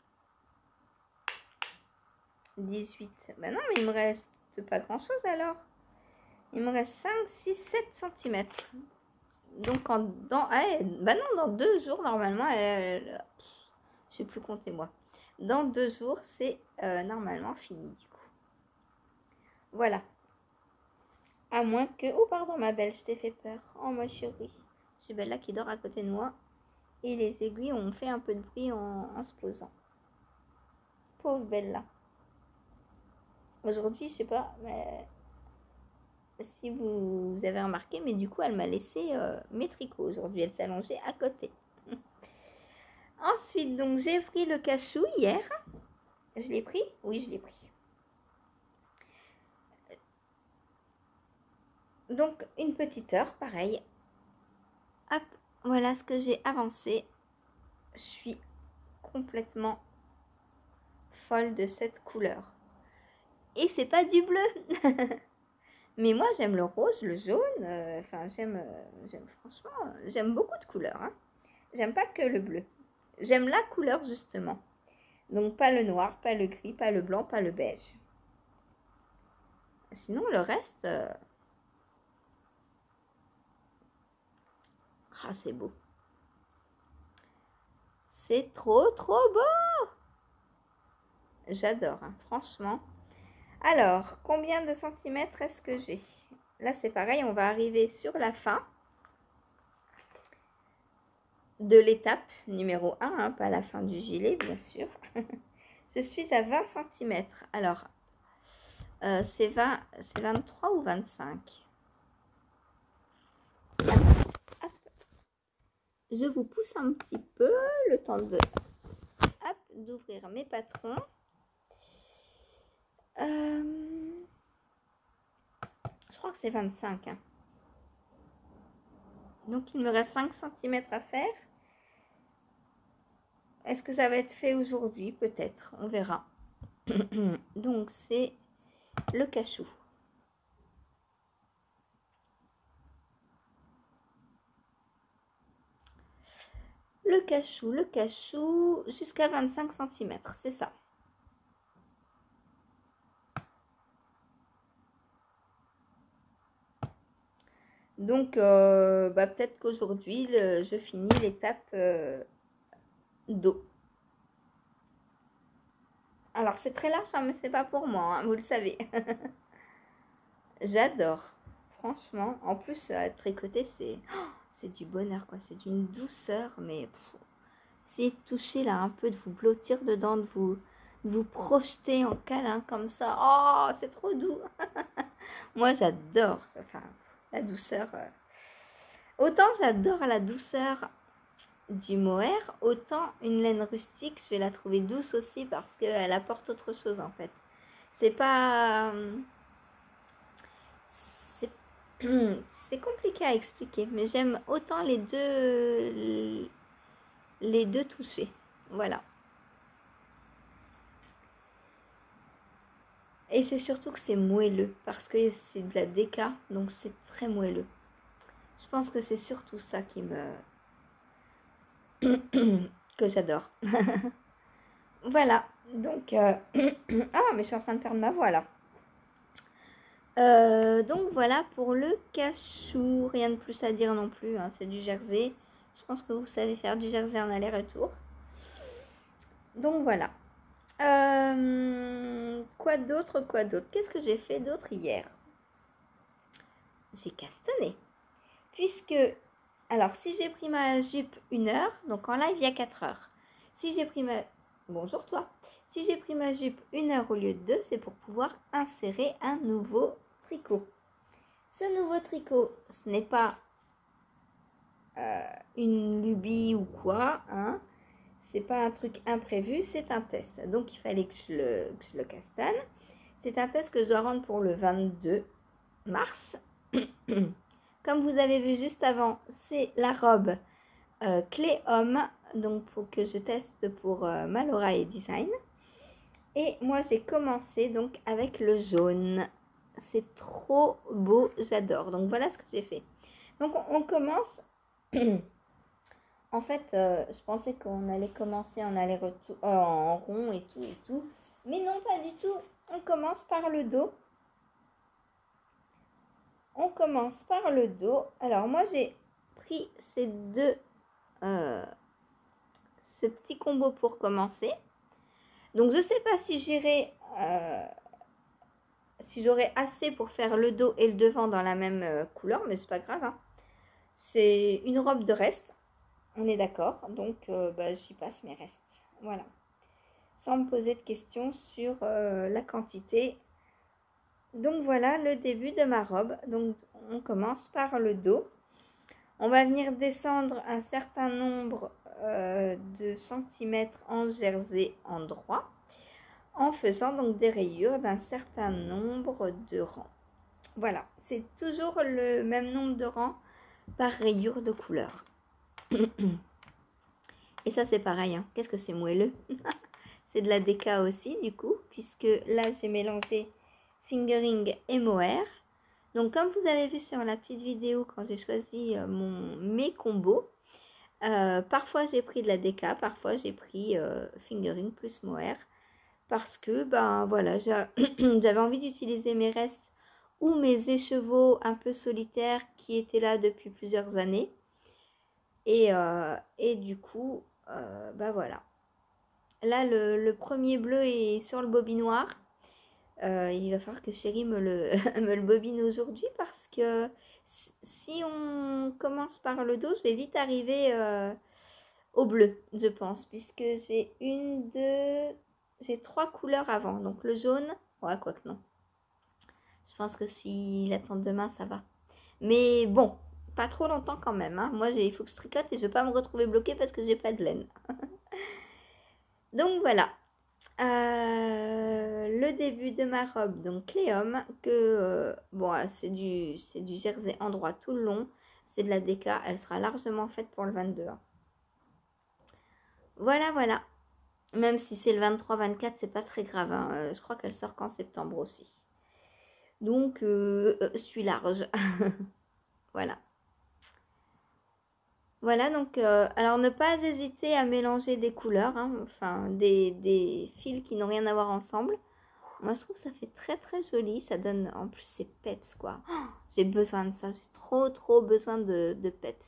dix-huit. Bah non, mais il me reste pas grand chose alors. Il me reste cinq, six, sept centimètres. Donc, en, dans, allez, bah non, dans deux jours, normalement, elle, elle, je sais plus compter moi. Dans deux jours, c'est euh, normalement fini du coup. Voilà. À moins que... Oh, pardon, ma belle, je t'ai fait peur. Oh, ma chérie. J'ai Bella qui dort à côté de moi. Et les aiguilles ont fait un peu de bruit en, en se posant. Pauvre Bella. Aujourd'hui, je sais pas mais... si vous, vous avez remarqué, mais du coup, elle m'a laissé euh, mes tricots aujourd'hui. Elle s'est allongée à côté. Ensuite, donc, j'ai pris le cachou hier. Je l'ai pris? Oui, je l'ai pris. Donc, une petite heure, pareil. Hop, voilà ce que j'ai avancé. Je suis complètement folle de cette couleur. Et c'est pas du bleu. Mais moi, j'aime le rose, le jaune. euh, Enfin, j'aime, euh, j'aime franchement, euh, j'aime beaucoup de couleurs. Hein. J'aime pas que le bleu. J'aime la couleur, justement. Donc, pas le noir, pas le gris, pas le blanc, pas le beige. Sinon, le reste... euh, Ah, c'est beau. C'est trop, trop beau. J'adore, hein, franchement. Alors, combien de centimètres est-ce que j'ai? Là, c'est pareil, on va arriver sur la fin de l'étape numéro un, hein, pas la fin du gilet, bien sûr. Je suis à vingt centimètres. Alors, euh, c'est vingt, c'est vingt-trois ou vingt-cinq? Hop. Je vous pousse un petit peu, le temps de hop, d'ouvrir mes patrons. Euh, je crois que c'est vingt-cinq. Hein. Donc, il me reste cinq centimètres à faire. Est-ce que ça va être fait aujourd'hui? Peut-être, on verra. Donc, c'est le cachou. Le cachou, le cachou, jusqu'à vingt-cinq centimètres, c'est ça. Donc, euh, bah, peut-être qu'aujourd'hui, je finis l'étape euh, dos. Alors, c'est très large, hein, mais c'est pas pour moi, hein, vous le savez. J'adore, franchement. En plus, à tricoter, c'est oh, c'est du bonheur, quoi. C'est d'une douceur, mais c'est toucher là un peu, de vous blottir dedans, de vous, de vous projeter en câlin comme ça. Oh, c'est trop doux. Moi, j'adore. Enfin, la douceur. Euh... Autant j'adore la douceur du mohair, autant une laine rustique, je vais la trouver douce aussi parce qu'elle apporte autre chose en fait. C'est pas... C'est compliqué à expliquer, mais j'aime autant les deux... les deux touchés. Voilà. Et c'est surtout que c'est moelleux, parce que c'est de la déca, donc c'est très moelleux. Je pense que c'est surtout ça qui me... que j'adore. Voilà, donc... Euh... ah, mais je suis en train de perdre ma voix, là. Euh, donc, voilà pour le cachou. Rien de plus à dire non plus, hein, c'est du jersey. Je pense que vous savez faire du jersey en aller-retour. Donc, voilà. Euh... Quoi d'autre, quoi d'autre? Qu'est-ce que j'ai fait d'autre hier? J'ai castanné. Puisque... Alors, si j'ai pris ma jupe une heure, donc en live, il y a quatre heures. Si j'ai pris ma... Bonjour toi. Si j'ai pris ma jupe une heure au lieu de deux, c'est pour pouvoir insérer un nouveau tricot. Ce nouveau tricot, ce n'est pas euh, une lubie ou quoi, hein. C'est pas un truc imprévu, c'est un test. Donc, il fallait que je le, que je le castagne. C'est un test que je dois rendre pour le vingt-deux mars. Comme vous avez vu juste avant, c'est la robe euh, clé homme, donc pour que je teste pour euh, Malora et Design. Et moi j'ai commencé donc avec le jaune. C'est trop beau, j'adore. Donc voilà ce que j'ai fait. Donc on, on commence. En fait, euh, je pensais qu'on allait commencer en aller-retour, euh, en rond et tout et tout. Mais non, pas du tout. On commence par le dos. On commence par le dos. Alors moi j'ai pris ces deux, euh, ce petit combo pour commencer. Donc je sais pas si j'irai, euh, si j'aurai assez pour faire le dos et le devant dans la même euh, couleur, mais c'est pas grave. Hein. C'est une robe de reste, on est d'accord. Donc euh, bah, j'y passe mes restes. Voilà. Sans me poser de questions sur euh, la quantité. Donc voilà le début de ma robe. Donc on commence par le dos. On va venir descendre un certain nombre euh, de centimètres en jersey en droit, en faisant donc des rayures d'un certain nombre de rangs. Voilà, c'est toujours le même nombre de rangs par rayure de couleur. Et ça c'est pareil, hein. Qu'est-ce que c'est moelleux. C'est de la déca aussi du coup, puisque là j'ai mélangé fingering et mohair. Donc comme vous avez vu sur la petite vidéo quand j'ai choisi euh, mon, mes combos, euh, parfois j'ai pris de la D K, parfois j'ai pris euh, fingering plus mohair. Parce que ben voilà, j'avais envie d'utiliser mes restes ou mes écheveaux un peu solitaires qui étaient là depuis plusieurs années. Et, euh, et du coup, euh, ben voilà. Là, le, le premier bleu est sur le bobinoir. Euh, il va falloir que Chérie me le, me le bobine aujourd'hui parce que si on commence par le dos, je vais vite arriver euh, au bleu, je pense, puisque j'ai une, deux, j'ai trois couleurs avant. Donc le jaune, ouais, quoi que non. Je pense que s'il attend demain, ça va. Mais bon, pas trop longtemps quand même. Hein. Moi, il faut que je tricote et je ne vais pas me retrouver bloquée parce que j'ai pas de laine. Donc voilà. Euh, le début de ma robe, donc Cléum, que euh, bon, c'est du, c'est du jersey en droit tout le long. C'est de la D K, elle sera largement faite pour le vingt-deux. Hein. Voilà, voilà. Même si c'est le vingt-trois vingt-quatre, c'est pas très grave. Hein. Euh, je crois qu'elle sort qu'en septembre aussi. Donc, euh, euh, je suis large. Voilà. Voilà, donc, euh, alors ne pas hésiter à mélanger des couleurs, hein, enfin, des, des fils qui n'ont rien à voir ensemble. Moi, je trouve que ça fait très très joli. Ça donne, en plus, c'est peps, quoi. Oh, j'ai besoin de ça. J'ai trop trop besoin de, de peps.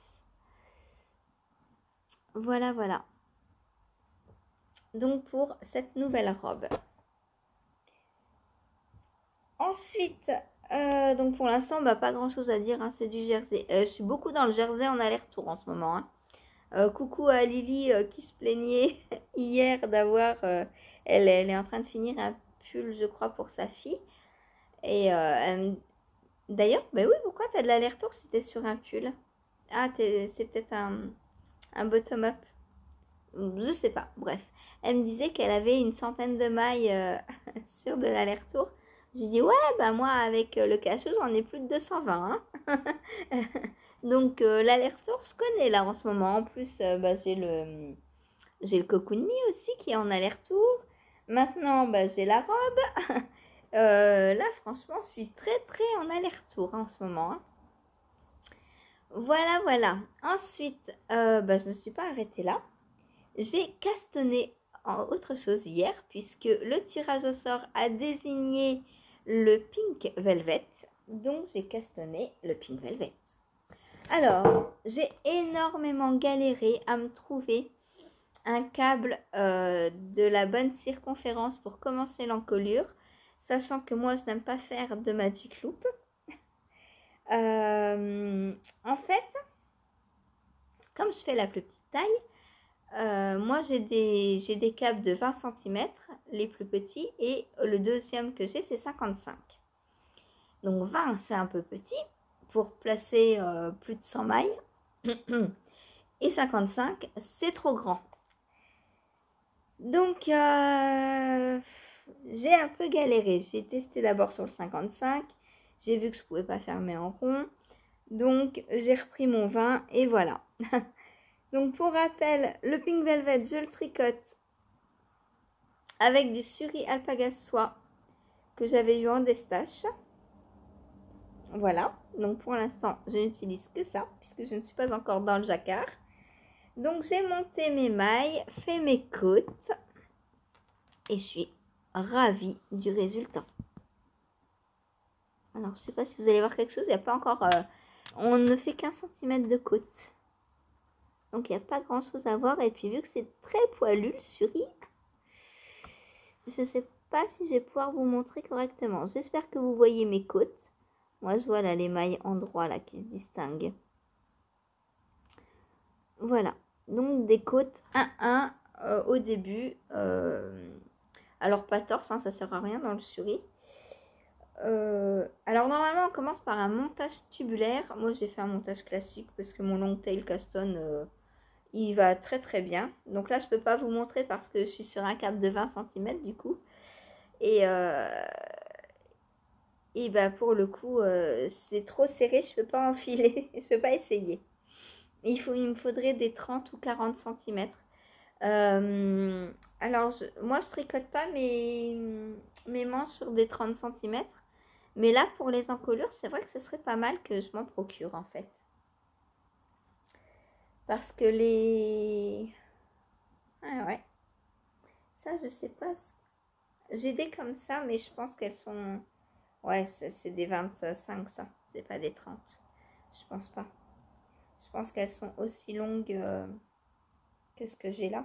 Voilà, voilà. Donc, pour cette nouvelle robe. Ensuite, euh, donc pour l'instant, bah, pas grand chose à dire, hein, c'est du jersey. Euh, je suis beaucoup dans le jersey en aller-retour en ce moment. Hein. Euh, coucou à Lily euh, qui se plaignait hier d'avoir. Euh, elle, elle est en train de finir un pull, je crois, pour sa fille. Et euh, d'ailleurs, bah oui, pourquoi t'as de l'aller-retour si t'es sur un pull? Ah, c'est peut-être un, un bottom-up. Je sais pas, bref. Elle me disait qu'elle avait une centaine de mailles euh, sur de l'aller-retour. J'ai dit, ouais, bah moi, avec euh, le cachot, j'en ai plus de deux cent vingt. Hein. Donc, euh, l'aller-retour, je connais là en ce moment. En plus, euh, bah, j'ai le, j'ai le Cocoon Me aussi qui est en aller-retour. Maintenant, bah, j'ai la robe. euh, là, franchement, je suis très, très en aller-retour hein, en ce moment. Hein. Voilà, voilà. Ensuite, euh, bah, je me suis pas arrêtée là. J'ai castonné en autre chose hier puisque le tirage au sort a désigné le Pink Velvet. Donc j'ai castonné le Pink Velvet. Alors, j'ai énormément galéré à me trouver un câble euh, de la bonne circonférence pour commencer l'encolure, sachant que moi je n'aime pas faire de magic loop. Euh, en fait, comme je fais la plus petite taille, Euh, moi, j'ai des, j'ai des câbles de vingt centimètres, les plus petits, et le deuxième que j'ai, c'est cinquante-cinq. Donc vingt, c'est un peu petit pour placer euh, plus de cent mailles. Et cinquante-cinq, c'est trop grand. Donc, euh, j'ai un peu galéré. J'ai testé d'abord sur le cinquante-cinq. J'ai vu que je ne pouvais pas fermer en rond. Donc, j'ai repris mon vingt et voilà. Donc pour rappel, le Pink Velvet, je le tricote avec du Suri Alpaga Soie que j'avais eu en destache. Voilà, donc pour l'instant, je n'utilise que ça puisque je ne suis pas encore dans le jacquard. Donc j'ai monté mes mailles, fait mes côtes et je suis ravie du résultat. Alors je ne sais pas si vous allez voir quelque chose, il n'y a pas encore... Euh, on ne fait qu'un centimètre de côte. Donc il n'y a pas grand chose à voir. Et puis vu que c'est très poilu le Suri, je ne sais pas si je vais pouvoir vous montrer correctement. J'espère que vous voyez mes côtes. Moi je vois là les mailles en droit là qui se distinguent. Voilà. Donc des côtes un un euh, au début. Euh, alors pas torse, hein, ça sert à rien dans le Suri. Euh, alors normalement on commence par un montage tubulaire. Moi j'ai fait un montage classique parce que mon long tail caston euh, il va très très bien. Donc là je peux pas vous montrer parce que je suis sur un câble de vingt centimètres du coup. Et, euh, et bah pour le coup euh, c'est trop serré, je peux pas enfiler, je peux pas essayer. Il, faut, il me faudrait des trente ou quarante centimètres. Euh, alors je, moi je tricote pas mes, mes manches sur des trente centimètres. Mais là, pour les encolures, c'est vrai que ce serait pas mal que je m'en procure en fait. Parce que les... Ah ouais. Ça, je sais pas. J'ai des comme ça, mais je pense qu'elles sont... Ouais, c'est des vingt-cinq ça. C'est pas des trente. Je pense pas. Je pense qu'elles sont aussi longues euh, que ce que j'ai là.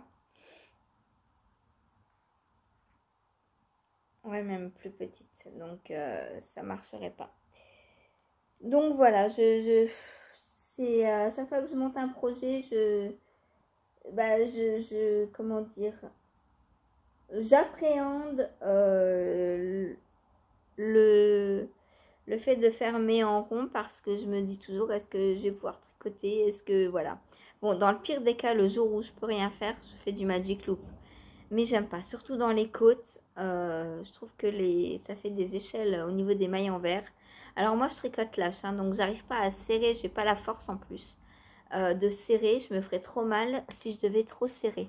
Ouais, même plus petites. Donc, euh, ça marcherait pas. Donc, voilà. Je, je, c'est à chaque fois que je monte un projet, je... Bah, je, je... Comment dire... J'appréhende euh, le, le fait de fermer en rond parce que je me dis toujours est-ce que je vais pouvoir tricoter, est-ce que voilà. Bon, dans le pire des cas, le jour où je peux rien faire, je fais du magic loop. Mais j'aime pas, surtout dans les côtes. Euh, je trouve que les, ça fait des échelles au niveau des mailles en verre. Alors moi, je tricote lâche, hein, donc j'arrive pas à serrer, j'ai pas la force en plus euh, de serrer. Je me ferais trop mal si je devais trop serrer.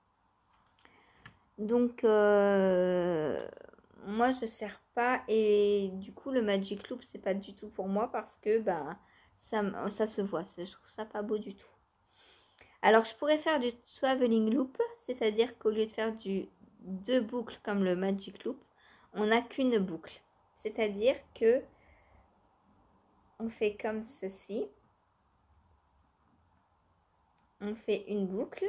Donc, euh, moi, je ne sers pas et du coup, le Magic Loop, c'est pas du tout pour moi parce que ben, ça, ça se voit. Je trouve ça pas beau du tout. Alors, je pourrais faire du Traveling Loop, c'est-à-dire qu'au lieu de faire du deux boucles comme le Magic Loop, on n'a qu'une boucle. C'est-à-dire que on fait comme ceci. On fait une boucle.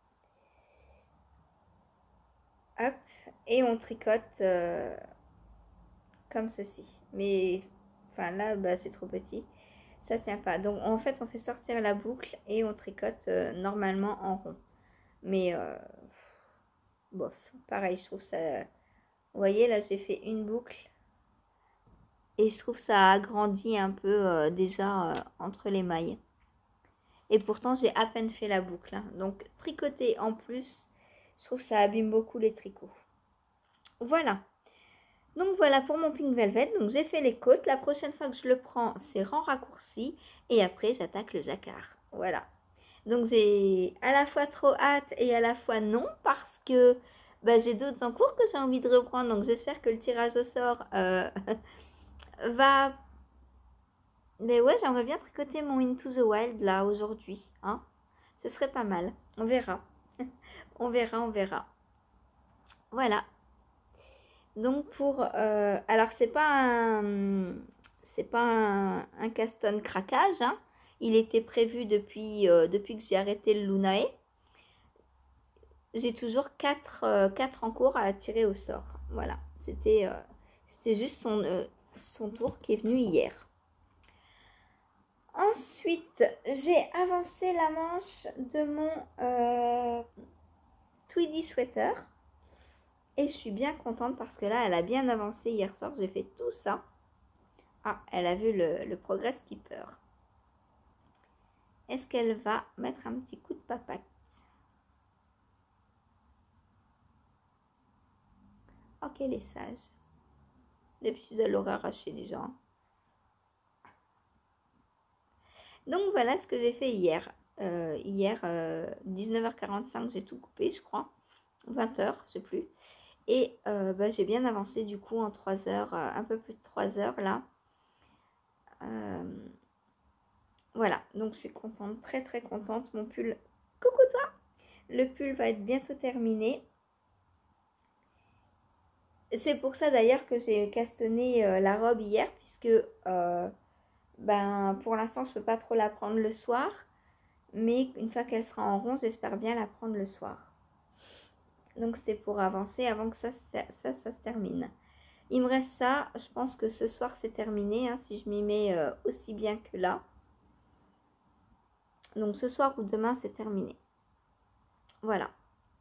Hop. Et on tricote euh, comme ceci. Mais, enfin là, bah, c'est trop petit. Ça tient pas. Donc, en fait, on fait sortir la boucle et on tricote euh, normalement en rond. Mais, euh, bof. Pareil, je trouve ça... Vous voyez, là, j'ai fait une boucle. Et je trouve ça agrandit un peu euh, déjà euh, entre les mailles. Et pourtant, j'ai à peine fait la boucle. Hein. Donc, tricoter en plus, je trouve ça abîme beaucoup les tricots. Voilà. Donc voilà pour mon Pink Velvet. Donc j'ai fait les côtes. La prochaine fois que je le prends, c'est rang raccourci. Et après, j'attaque le jacquard. Voilà. Donc j'ai à la fois trop hâte et à la fois non. Parce que bah, j'ai d'autres en cours que j'ai envie de reprendre. Donc j'espère que le tirage au sort euh, va... Mais ouais, j'aimerais bien tricoter mon Into the Wild là aujourd'hui. Hein. Ce serait pas mal. On verra. On verra, on verra. Voilà. Donc pour... Euh, alors c'est pas un... C'est pas un, un Caston craquage. Hein. Il était prévu depuis, euh, depuis que j'ai arrêté le Lunae. J'ai toujours quatre, euh, quatre en cours à tirer au sort. Voilà. C'était euh, c'était juste son, euh, son tour qui est venu hier. Ensuite, j'ai avancé la manche de mon euh, Tweedy Sweater. Et je suis bien contente parce que là, elle a bien avancé hier soir. J'ai fait tout ça. Ah, elle a vu le, le progress skipper. Est-ce qu'elle va mettre un petit coup de papate? Ok, elle est sage. D'habitude, elle aurait arraché les gens. Donc, voilà ce que j'ai fait hier. Euh, hier, euh, dix-neuf heures quarante-cinq, j'ai tout coupé, je crois. vingt heures, je sais plus. Et euh, bah, j'ai bien avancé du coup en trois heures, euh, un peu plus de trois heures là. Euh, voilà, donc je suis contente, très très contente. Mon pull, coucou toi! Le pull va être bientôt terminé. C'est pour ça d'ailleurs que j'ai castonné euh, la robe hier, puisque euh, ben, pour l'instant je ne peux pas trop la prendre le soir. Mais une fois qu'elle sera en rond, j'espère bien la prendre le soir. Donc c'était pour avancer avant que ça, ça, ça, ça se termine. Il me reste ça, je pense que ce soir c'est terminé, hein, si je m'y mets euh, aussi bien que là. Donc ce soir ou demain c'est terminé. Voilà.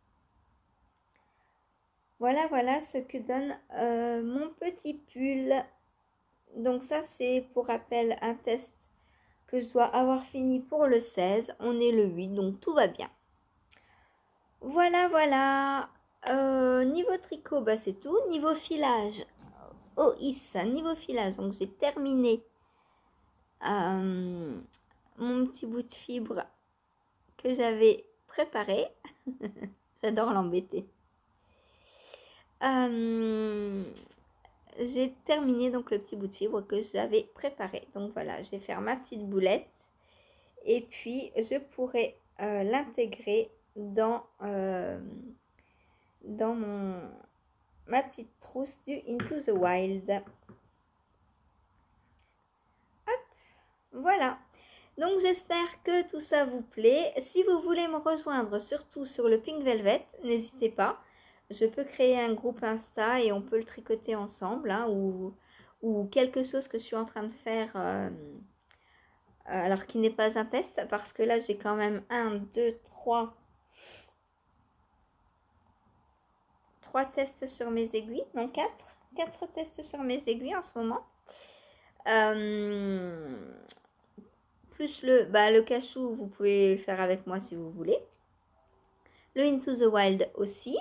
Voilà, voilà ce que donne euh, mon petit pull. Donc ça c'est pour rappel un test que je dois avoir fini pour le seize. On est le huit, donc tout va bien. Voilà, voilà. Euh, niveau tricot, bah, c'est tout. Niveau filage, oh is, niveau filage, donc j'ai terminé euh, mon petit bout de fibre que j'avais préparé. J'adore l'embêter. Euh, j'ai terminé donc le petit bout de fibre que j'avais préparé. Donc voilà, je vais faire ma petite boulette et puis je pourrai euh, l'intégrer dans, euh, dans mon, ma petite trousse du Into the Wild. Hop, voilà. Donc j'espère que tout ça vous plaît. Si vous voulez me rejoindre surtout sur le Pink Velvet, n'hésitez pas. Je peux créer un groupe Insta et on peut le tricoter ensemble, hein, ou, ou quelque chose que je suis en train de faire, euh, alors qui n'est pas un test, parce que là j'ai quand même un, deux, trois, trois tests sur mes aiguilles, non quatre, quatre tests sur mes aiguilles en ce moment. Euh, plus le, bah, le cachou, vous pouvez le faire avec moi si vous voulez. Le Into the Wild aussi.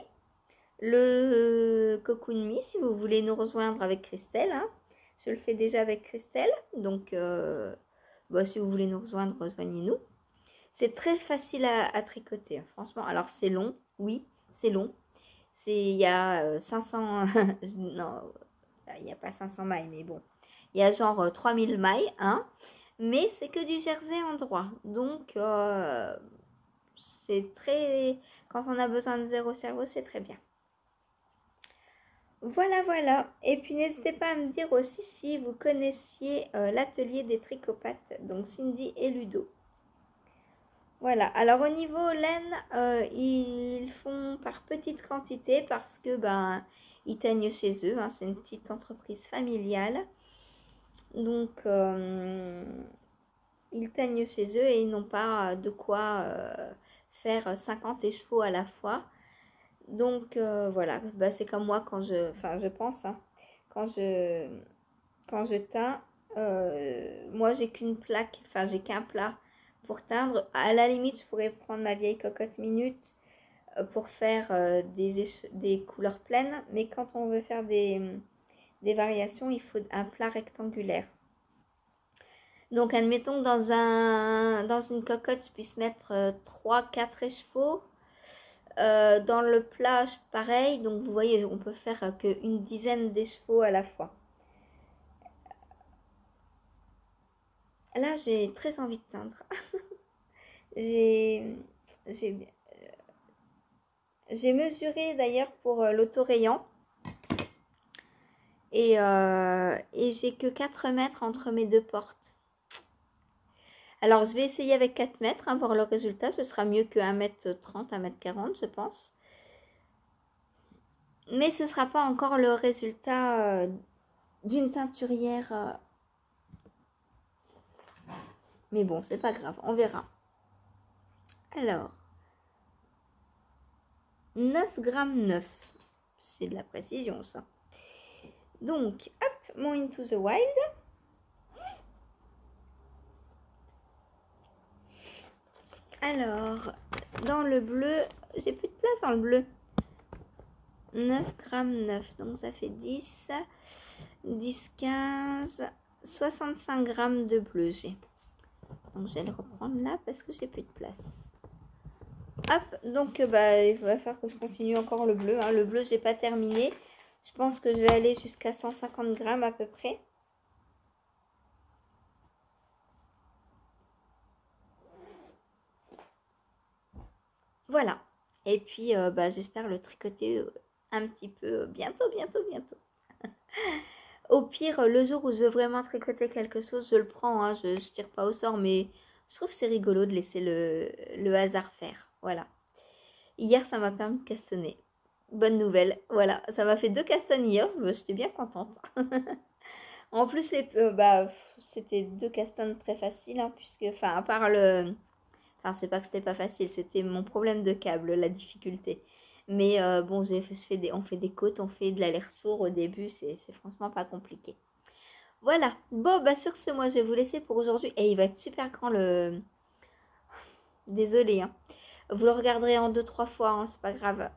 Le Cocoon Me, si vous voulez nous rejoindre avec Christelle. Hein. Je le fais déjà avec Christelle. Donc, euh, bah, si vous voulez nous rejoindre, rejoignez-nous. C'est très facile à, à tricoter, hein, franchement. Alors, c'est long. Oui, c'est long. Il y a euh, cinq cents... non, il n'y a pas cinq cents mailles, mais bon. Il y a genre euh, trois mille mailles, hein. Mais c'est que du jersey en droit. Donc, euh, c'est très... Quand on a besoin de zéro cerveau, c'est très bien. Voilà, voilà. Et puis, n'hésitez pas à me dire aussi si vous connaissiez euh, l'atelier des tricopathes. Donc, Cindy et Ludo. Voilà. Alors, au niveau laine, euh, ils font par petite quantité parce que, ben, ils teignent chez eux. Hein, c'est une petite entreprise familiale. Donc... Euh, ils teignent chez eux et ils n'ont pas de quoi euh, faire cinquante écheveaux à la fois. Donc euh, voilà, bah, c'est comme moi quand je, enfin je pense, hein, quand je, quand je teins, euh, moi j'ai qu'une plaque, enfin j'ai qu'un plat pour teindre. À la limite, je pourrais prendre ma vieille cocotte minute euh, pour faire euh, des, des couleurs pleines, mais quand on veut faire des, des variations, il faut un plat rectangulaire. Donc, admettons que dans, un, dans une cocotte, je puisse mettre euh, trois quatre écheveaux. Euh, dans le plat, pareil. Donc, vous voyez, on peut faire euh, qu'une dizaine d'écheveaux à la fois. Là, j'ai très envie de teindre. j'ai j'ai mesuré d'ailleurs pour euh, l'autorayant. Et, euh, et j'ai que quatre mètres entre mes deux portes. Alors, je vais essayer avec quatre mètres, hein, voir le résultat. Ce sera mieux que un mètre trente, un mètre quarante, je pense. Mais ce ne sera pas encore le résultat euh, d'une teinturière. Euh... Mais bon, c'est pas grave, on verra. Alors, neuf grammes neuf. C'est de la précision, ça. Donc, hop, mon Into the Wild. Alors, dans le bleu, j'ai plus de place dans le bleu. neuf grammes neuf, donc ça fait dix, dix, quinze, soixante-cinq grammes de bleu j'ai. Donc je vais le reprendre là parce que j'ai plus de place. Hop, donc bah, il va falloir que je continue encore le bleu. Hein. Le bleu, j'ai pas terminé. Je pense que je vais aller jusqu'à cent cinquante grammes à peu près. Voilà. Et puis, euh, bah, j'espère le tricoter un petit peu bientôt, bientôt, bientôt. Au pire, le jour où je veux vraiment tricoter quelque chose, je le prends. Hein. Je ne tire pas au sort, mais je trouve que c'est rigolo de laisser le, le hasard faire. Voilà. Hier, ça m'a permis de castonner. Bonne nouvelle. Voilà, ça m'a fait deux castanes hier. J'étais bien contente. En plus, les, euh, bah, c'était deux castanes très faciles, hein, puisque, enfin, à part le... Enfin, c'est pas que c'était pas facile, c'était mon problème de câble, la difficulté. Mais euh, bon, j'ai fait des, on fait des côtes, on fait de l'aller-retour au début, c'est franchement pas compliqué. Voilà. Bon, bah sur ce, moi, je vais vous laisser pour aujourd'hui. Et il va être super grand le... Désolée, hein. Vous le regarderez en deux, trois fois, hein, c'est pas grave.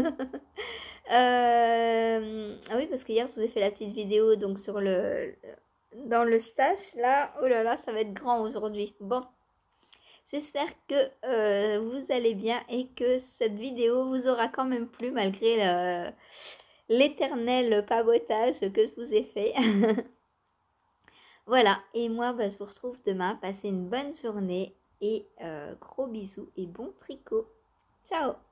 euh... Ah oui, parce qu'hier, je vous ai fait la petite vidéo donc sur le... Dans le stash, là. Oh là là, ça va être grand aujourd'hui. Bon. J'espère que euh, vous allez bien et que cette vidéo vous aura quand même plu malgré le, l'éternel pabotage que je vous ai fait. Voilà, et moi bah, je vous retrouve demain. Passez une bonne journée et euh, gros bisous et bon tricot. Ciao!